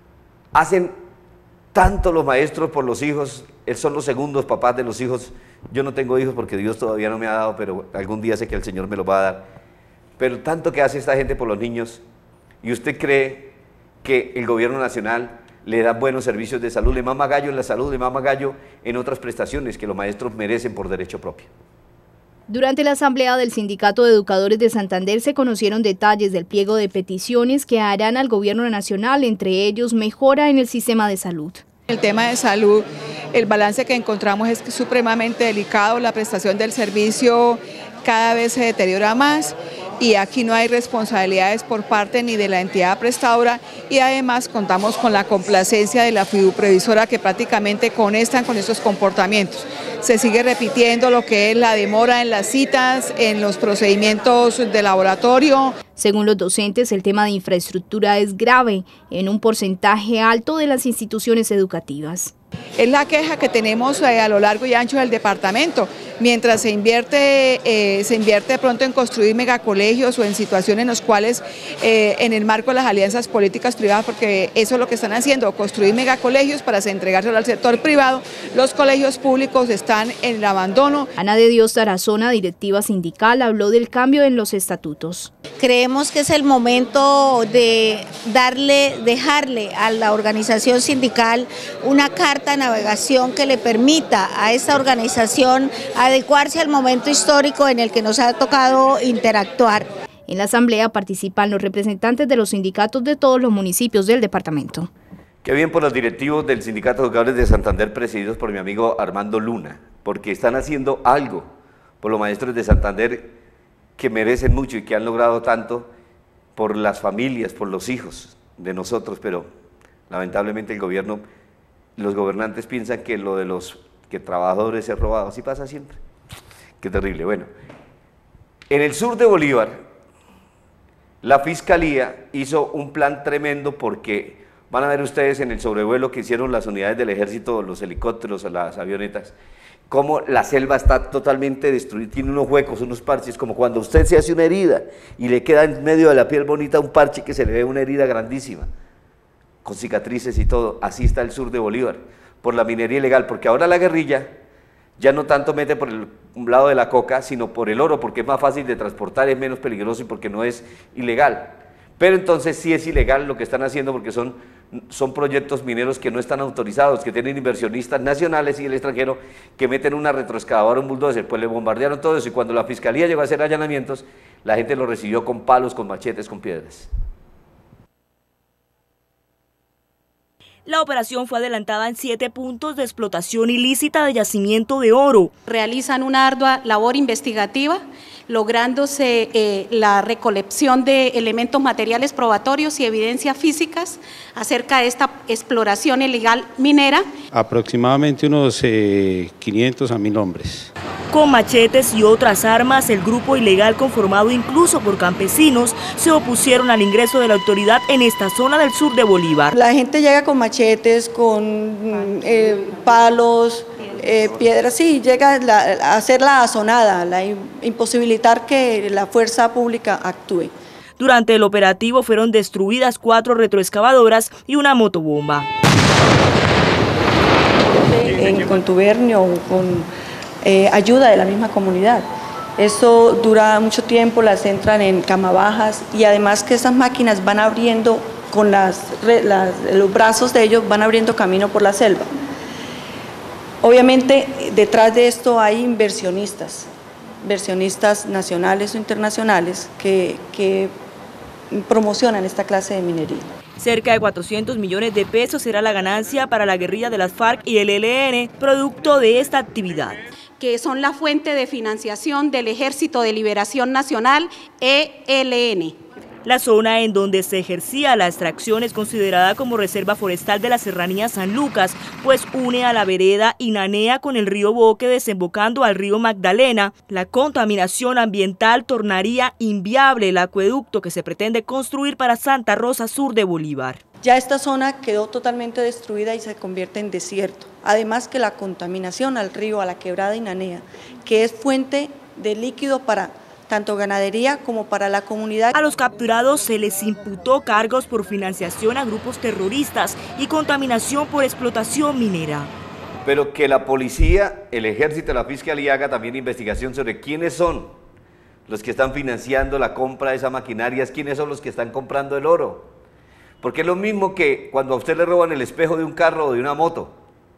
hacen tanto los maestros por los hijos, son los segundos papás de los hijos. Yo no tengo hijos porque Dios todavía no me ha dado, pero algún día sé que el Señor me los va a dar. Pero tanto que hace esta gente por los niños, y usted cree que el gobierno nacional le da buenos servicios de salud, le mama gallo en la salud, le mama gallo en otras prestaciones que los maestros merecen por derecho propio. Durante la asamblea del Sindicato de Educadores de Santander se conocieron detalles del pliego de peticiones que harán al gobierno nacional, entre ellos mejora en el sistema de salud. El tema de salud, el balance que encontramos es supremamente delicado, la prestación del servicio cada vez se deteriora más y aquí no hay responsabilidades por parte ni de la entidad prestadora y además contamos con la complacencia de la fiduprevisora que prácticamente conectan con estos comportamientos. Se sigue repitiendo lo que es la demora en las citas, en los procedimientos de laboratorio. Según los docentes, el tema de infraestructura es grave en un porcentaje alto de las instituciones educativas. Es la queja que tenemos eh, a lo largo y ancho del departamento. Mientras se invierte, eh, se invierte de pronto en construir megacolegios o en situaciones en las cuales, eh, en el marco de las alianzas políticas privadas, porque eso es lo que están haciendo, construir megacolegios para entregárselo al sector privado, los colegios públicos están en el abandono. Ana de Dios Tarazona, directiva sindical, habló del cambio en los estatutos. Creemos que es el momento de darle, dejarle a la organización sindical una carta de navegación que le permita a esta organización adecuarse al momento histórico en el que nos ha tocado interactuar. En la asamblea participan los representantes de los sindicatos de todos los municipios del departamento. Qué bien por los directivos del Sindicato de Educadores de Santander, presididos por mi amigo Armando Luna, porque están haciendo algo por los maestros de Santander que merecen mucho y que han logrado tanto por las familias, por los hijos de nosotros, pero lamentablemente el gobierno, los gobernantes piensan que lo de los que trabajadores es robado, así pasa siempre. Qué terrible. Bueno, en el sur de Bolívar, la Fiscalía hizo un plan tremendo porque van a ver ustedes en el sobrevuelo que hicieron las unidades del ejército, los helicópteros, las avionetas, cómo la selva está totalmente destruida, tiene unos huecos, unos parches, como cuando usted se hace una herida y le queda en medio de la piel bonita un parche que se le ve una herida grandísima, con cicatrices y todo. Así está el sur de Bolívar, por la minería ilegal, porque ahora la guerrilla ya no tanto mete por el lado de la coca, sino por el oro, porque es más fácil de transportar, es menos peligroso y porque no es ilegal. Pero entonces sí es ilegal lo que están haciendo porque son, son proyectos mineros que no están autorizados, que tienen inversionistas nacionales y el extranjero que meten una retroexcavadora, un bulldozer, pues le bombardearon todo eso y cuando la Fiscalía llegó a hacer allanamientos, la gente lo recibió con palos, con machetes, con piedras. La operación fue adelantada en siete puntos de explotación ilícita de yacimiento de oro. Realizan una ardua labor investigativa, lográndose eh, la recolección de elementos materiales probatorios y evidencias físicas acerca de esta exploración ilegal minera. Aproximadamente unos eh, quinientos a mil hombres. Con machetes y otras armas, el grupo ilegal, conformado incluso por campesinos, se opusieron al ingreso de la autoridad en esta zona del sur de Bolívar. La gente llega con machetes, con eh, palos, eh, piedras, sí, llega la, a hacer la azonada, la imposibilitar que la fuerza pública actúe. Durante el operativo fueron destruidas cuatro retroexcavadoras y una motobomba. En contubernio con Eh, ayuda de la misma comunidad. Eso dura mucho tiempo, las entran en cama bajas y además que esas máquinas van abriendo con las, las, los brazos de ellos, van abriendo camino por la selva. Obviamente detrás de esto hay inversionistas, inversionistas nacionales o internacionales que, que promocionan esta clase de minería. Cerca de cuatrocientos millones de pesos será la ganancia para la guerrilla de las FARC y el E L N, producto de esta actividad. Que son la fuente de financiación del Ejército de Liberación Nacional, E L N. La zona en donde se ejercía la extracción es considerada como reserva forestal de la Serranía San Lucas, pues une a la vereda Inanea con el río Boque desembocando al río Magdalena. La contaminación ambiental tornaría inviable el acueducto que se pretende construir para Santa Rosa, sur de Bolívar. Ya esta zona quedó totalmente destruida y se convierte en desierto. Además que la contaminación al río, a la quebrada Inanea, que es fuente de líquido para tanto ganadería como para la comunidad. A los capturados se les imputó cargos por financiación a grupos terroristas y contaminación por explotación minera. Pero que la policía, el ejército y la fiscalía haga también investigación sobre quiénes son los que están financiando la compra de esa maquinaria, quiénes son los que están comprando el oro. Porque es lo mismo que cuando a usted le roban el espejo de un carro o de una moto.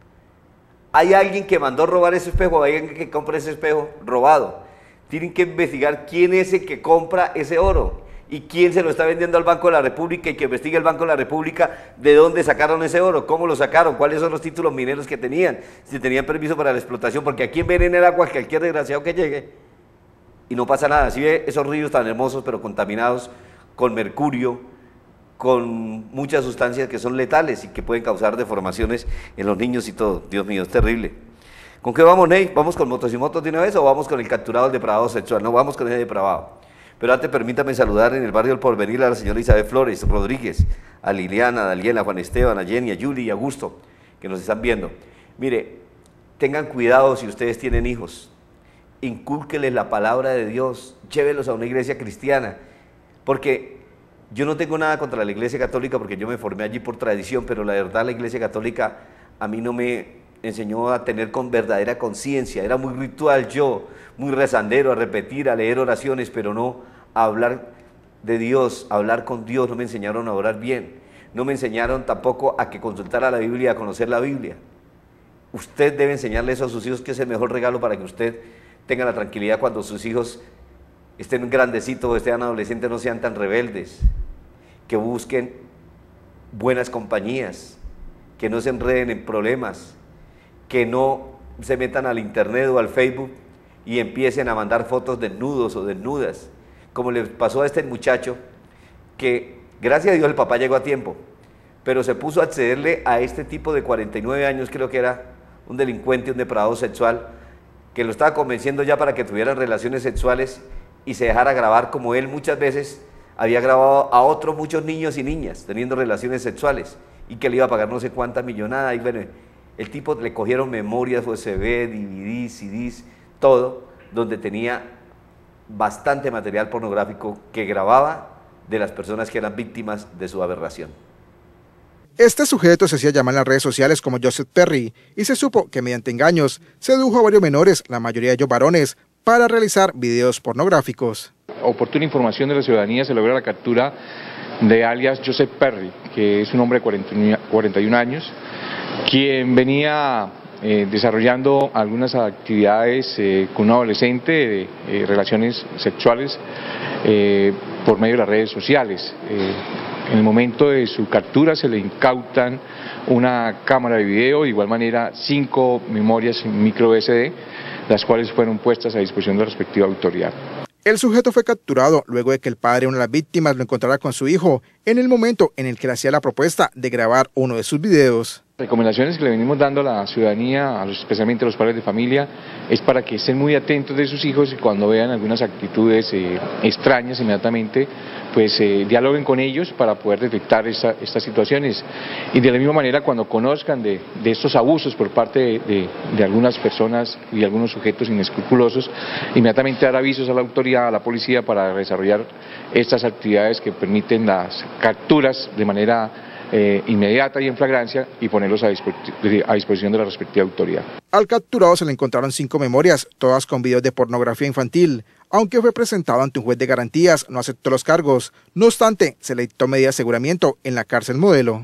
Hay alguien que mandó robar ese espejo, hay alguien que compra ese espejo robado. Tienen que investigar quién es el que compra ese oro y quién se lo está vendiendo al Banco de la República, y que investigue el Banco de la República de dónde sacaron ese oro, cómo lo sacaron, cuáles son los títulos mineros que tenían, si tenían permiso para la explotación, porque aquí envenena el agua cualquier desgraciado que llegue y no pasa nada. Así ve esos ríos tan hermosos pero contaminados con mercurio, con muchas sustancias que son letales y que pueden causar deformaciones en los niños y todo. Dios mío, es terrible. ¿Con qué vamos, Ney? ¿Vamos con motos y motos de una vez o vamos con el capturado del depravado sexual? No, vamos con ese depravado. Pero antes permítame saludar en el barrio del Porvenir a la señora Isabel Flores Rodríguez, a Liliana, a Daliela, a Juan Esteban, a Jenny, a Yuli y a Augusto, que nos están viendo. Mire, tengan cuidado si ustedes tienen hijos, incúlqueles la palabra de Dios, llévelos a una iglesia cristiana, porque yo no tengo nada contra la iglesia católica, porque yo me formé allí por tradición, pero la verdad la iglesia católica a mí no me enseñó a tener con verdadera conciencia. Era muy ritual yo, muy rezandero, a repetir, a leer oraciones, pero no a hablar de Dios, a hablar con Dios. No me enseñaron a orar bien, no me enseñaron tampoco a que consultara la Biblia, a conocer la Biblia. Usted debe enseñarle eso a sus hijos, que es el mejor regalo para que usted tenga la tranquilidad cuando sus hijos estén grandecitos o estén adolescentes, no sean tan rebeldes, que busquen buenas compañías, que no se enreden en problemas, que no se metan al internet o al Facebook y empiecen a mandar fotos desnudos o desnudas, como le pasó a este muchacho, que gracias a Dios el papá llegó a tiempo, pero se puso a accederle a este tipo de cuarenta y nueve años, creo que era un delincuente, un depravado sexual, que lo estaba convenciendo ya para que tuvieran relaciones sexuales y se dejara grabar, como él muchas veces había grabado a otros muchos niños y niñas teniendo relaciones sexuales, y que le iba a pagar no sé cuánta millonada. Y bueno, el tipo le cogieron memorias, U S B, D V D, C Ds, todo, donde tenía bastante material pornográfico que grababa de las personas que eran víctimas de su aberración. Este sujeto se hacía llamar en las redes sociales como Joseph Perry y se supo que mediante engaños sedujo a varios menores, la mayoría de ellos varones, para realizar videos pornográficos. Oportuna información de la ciudadanía, se logra la captura de alias Joseph Perry, que es un hombre de cuarenta y un años, quien venía eh, desarrollando algunas actividades eh, con un adolescente de eh, relaciones sexuales eh, por medio de las redes sociales. Eh, en el momento de su captura se le incautan una cámara de video, de igual manera cinco memorias micro U S D, las cuales fueron puestas a disposición de la respectiva autoridad. El sujeto fue capturado luego de que el padre de una de las víctimas lo encontrara con su hijo en el momento en el que le hacía la propuesta de grabar uno de sus videos. Recomendaciones que le venimos dando a la ciudadanía, a los, especialmente a los padres de familia, es para que estén muy atentos de sus hijos y cuando vean algunas actitudes eh, extrañas inmediatamente, pues eh, dialoguen con ellos para poder detectar esta, estas situaciones. Y de la misma manera, cuando conozcan de, de estos abusos por parte de, de, de algunas personas y algunos sujetos inescrupulosos, inmediatamente dar avisos a la autoridad, a la policía, para desarrollar estas actividades que permiten las capturas de manera Eh, inmediata y en flagrancia y ponerlos a, dispo a disposición de la respectiva autoridad. Al capturado se le encontraron cinco memorias, todas con videos de pornografía infantil. Aunque fue presentado ante un juez de garantías, no aceptó los cargos. No obstante, se le dictó medida de aseguramiento en la cárcel Modelo.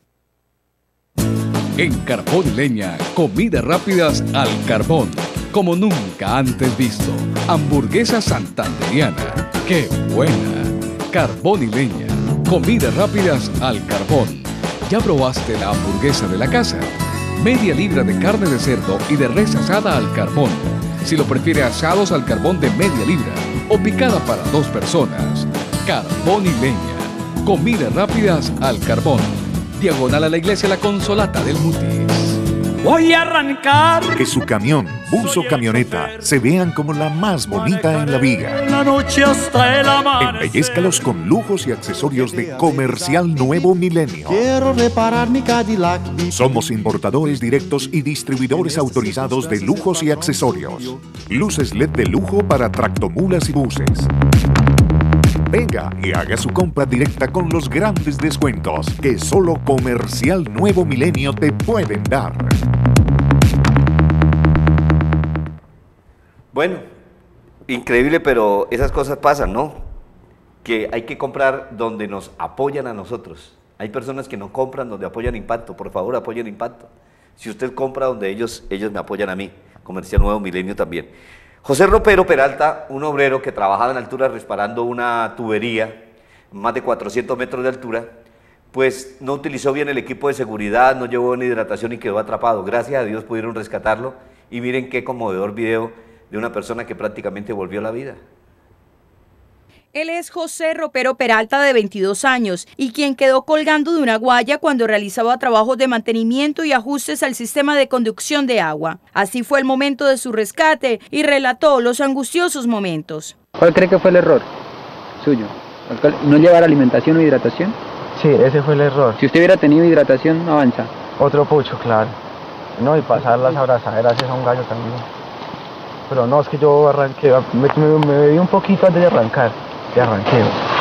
En Carbón y Leña, comidas rápidas al carbón, como nunca antes visto. Hamburguesa santanderiana, ¡qué buena! Carbón y Leña, comidas rápidas al carbón. ¿Ya probaste la hamburguesa de la casa? Media libra de carne de cerdo y de res asada al carbón. Si lo prefiere, asados al carbón de media libra o picada para dos personas. Carbón y Leña. Comidas rápidas al carbón. Diagonal a la iglesia La Consolata del Mutis. Voy a arrancar. Que su camión, bus o camioneta se vean como la más bonita en la viga. La noche hasta el amanecer. Embellézcalos con lujos y accesorios de Comercial Nuevo Milenio. Quiero reparar mi Cadillac. Somos importadores directos y distribuidores autorizados de lujos y accesorios. Luces L E D de lujo para tractomulas y buses. Venga y haga su compra directa con los grandes descuentos que solo Comercial Nuevo Milenio te pueden dar. Bueno, increíble, pero esas cosas pasan, ¿no? Que hay que comprar donde nos apoyan a nosotros. Hay personas que no compran donde apoyan Impacto. Por favor, apoyen Impacto. Si usted compra donde ellos, ellos me apoyan a mí. Comercial Nuevo Milenio también. José Ropero Peralta, un obrero que trabajaba en altura reparando una tubería, más de cuatrocientos metros de altura, pues no utilizó bien el equipo de seguridad, no llevó una hidratación y quedó atrapado. Gracias a Dios pudieron rescatarlo y miren qué conmovedor video de una persona que prácticamente volvió a la vida. Él es José Ropero Peralta, de veintidós años, y quien quedó colgando de una guaya cuando realizaba trabajos de mantenimiento y ajustes al sistema de conducción de agua. Así fue el momento de su rescate y relató los angustiosos momentos. ¿Cuál cree que fue el error suyo? ¿No llevar alimentación o hidratación? Sí, ese fue el error. Si usted hubiera tenido hidratación, no avanza. Otro pucho, claro. No, y pasar las abrazaderas es a un gallo también. Pero no, es que yo arranqué, me, me, me bebí un poquito antes de arrancar. Y arranqué.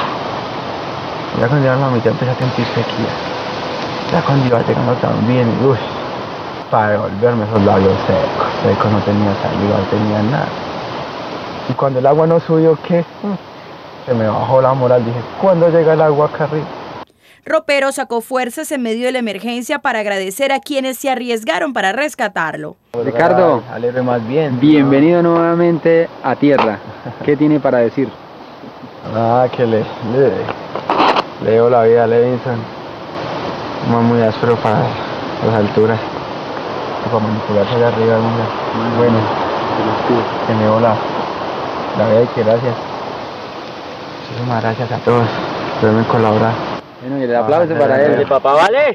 Ya cuando iba a la mitad empecé a sentir sequía. Ya cuando iba llegando también, uy, para devolverme esos labios secos. Secos, no tenía saliva, no tenía nada. Y cuando el agua no subió, ¿qué? Se me bajó la moral. Dije, ¿cuándo llega el agua acá arriba? Ropero sacó fuerzas en medio de la emergencia para agradecer a quienes se arriesgaron para rescatarlo. Ricardo, alegre más bien. Bienvenido ¿no? nuevamente a tierra. ¿Qué tiene para decir? Nada, que le, le, le dio la vida a Levinson. No muy áspero para las alturas. Para manipularse allá arriba, muy bueno. Que me dio la, la vida y que gracias. Muchísimas gracias a todos por haberme colaborado. Bueno, y el aplauso para él. Papá, vale.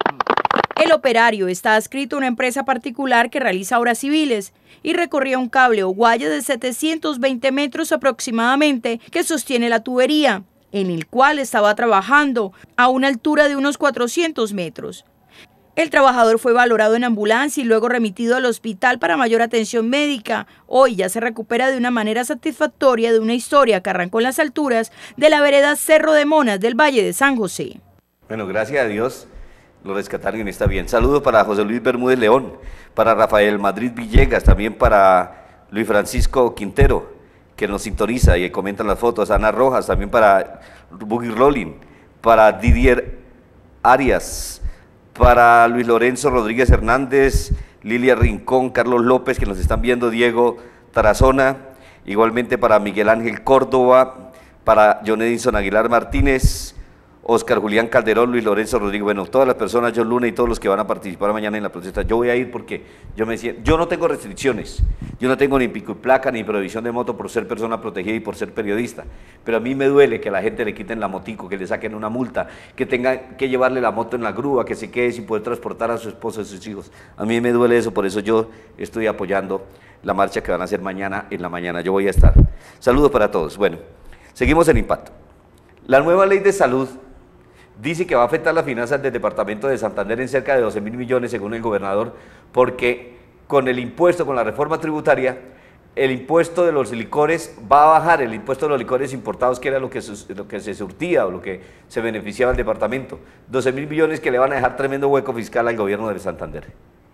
El operario está adscrito a una empresa particular que realiza obras civiles y recorría un cable o guaya de setecientos veinte metros aproximadamente que sostiene la tubería, en el cual estaba trabajando a una altura de unos cuatrocientos metros. El trabajador fue valorado en ambulancia y luego remitido al hospital para mayor atención médica. Hoy ya se recupera de una manera satisfactoria de una historia que arrancó en las alturas de la vereda Cerro de Monas del Valle de San José. Bueno, gracias a Dios lo rescataron y está bien. Saludos para José Luis Bermúdez León, para Rafael Madrid Villegas, también para Luis Francisco Quintero, que nos sintoniza y comenta las fotos, Ana Rojas, también para Buggy Rolling, para Didier Arias, para Luis Lorenzo Rodríguez Hernández, Lilia Rincón, Carlos López, que nos están viendo, Diego Tarazona, igualmente para Miguel Ángel Córdoba, para John Edison Aguilar Martínez, Oscar Julián Calderón, Luis Lorenzo Rodríguez, bueno, todas las personas, John Luna y todos los que van a participar mañana en la protesta. Yo voy a ir porque yo me siento, yo no tengo restricciones, yo no tengo ni pico y placa ni prohibición de moto por ser persona protegida y por ser periodista, pero a mí me duele que a la gente le quiten la motico, que le saquen una multa, que tenga que llevarle la moto en la grúa, que se quede sin poder transportar a su esposa y a sus hijos. A mí me duele eso, por eso yo estoy apoyando la marcha que van a hacer mañana en la mañana, yo voy a estar. Saludos para todos. Bueno, seguimos en Impacto. La nueva ley de salud dice que va a afectar las finanzas del departamento de Santander en cerca de doce mil millones según el gobernador, porque con el impuesto, con la reforma tributaria, el impuesto de los licores va a bajar, el impuesto de los licores importados, que era lo que, lo que se surtía o lo que se beneficiaba el departamento. doce mil millones que le van a dejar tremendo hueco fiscal al gobierno de Santander.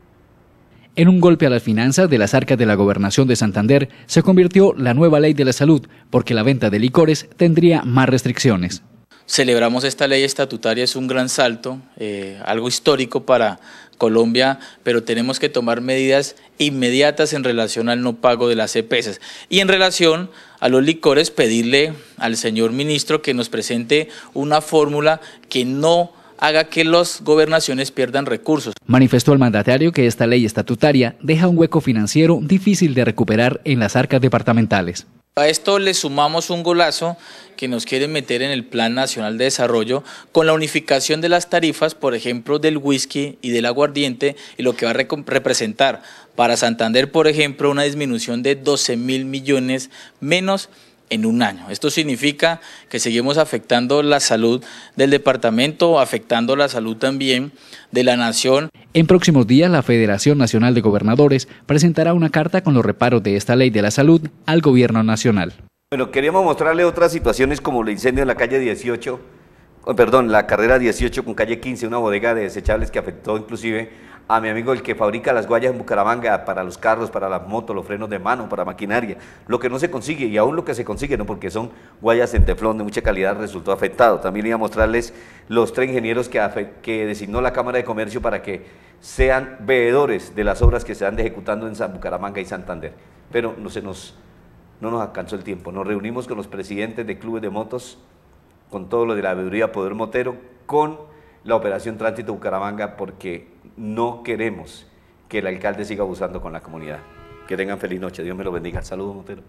En un golpe a las finanzas de las arcas de la Gobernación de Santander se convirtió la nueva ley de la salud, porque la venta de licores tendría más restricciones. Celebramos esta ley estatutaria, es un gran salto, eh, algo histórico para Colombia, pero tenemos que tomar medidas inmediatas en relación al no pago de las E P S. Y en relación a los licores, pedirle al señor ministro que nos presente una fórmula que no haga que las gobernaciones pierdan recursos. Manifestó el mandatario que esta ley estatutaria deja un hueco financiero difícil de recuperar en las arcas departamentales. A esto le sumamos un golazo que nos quieren meter en el Plan Nacional de Desarrollo con la unificación de las tarifas, por ejemplo, del whisky y del aguardiente, y lo que va a representar para Santander, por ejemplo, una disminución de doce mil millones menos en un año. Esto significa que seguimos afectando la salud del departamento, afectando la salud también de la nación. En próximos días, la Federación Nacional de Gobernadores presentará una carta con los reparos de esta ley de la salud al Gobierno Nacional. Bueno, queríamos mostrarle otras situaciones como el incendio en la calle dieciocho, oh, perdón, la carrera dieciocho con calle quince, una bodega de desechables que afectó inclusive a mi amigo el que fabrica las guayas en Bucaramanga para los carros, para las motos, los frenos de mano, para maquinaria. Lo que no se consigue, y aún lo que se consigue, no, porque son guayas en teflón de mucha calidad, resultó afectado. También iba a mostrarles los tres ingenieros que, que designó la Cámara de Comercio para que sean veedores de las obras que se están ejecutando en San Bucaramanga y Santander. Pero no, se nos, no nos alcanzó el tiempo. Nos reunimos con los presidentes de clubes de motos, con todo lo de la veeduría Poder Motero, con la Operación Tránsito Bucaramanga, porque no queremos que el alcalde siga abusando con la comunidad. Que tengan feliz noche, Dios me lo bendiga. Saludos, Motero.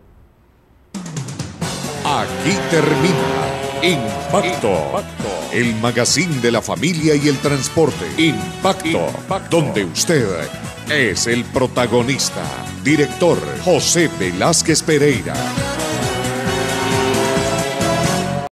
Aquí termina Impacto, Impacto, el magazine de la familia y el transporte. Impacto, Impacto, donde usted es el protagonista. Director José Velázquez Pereira.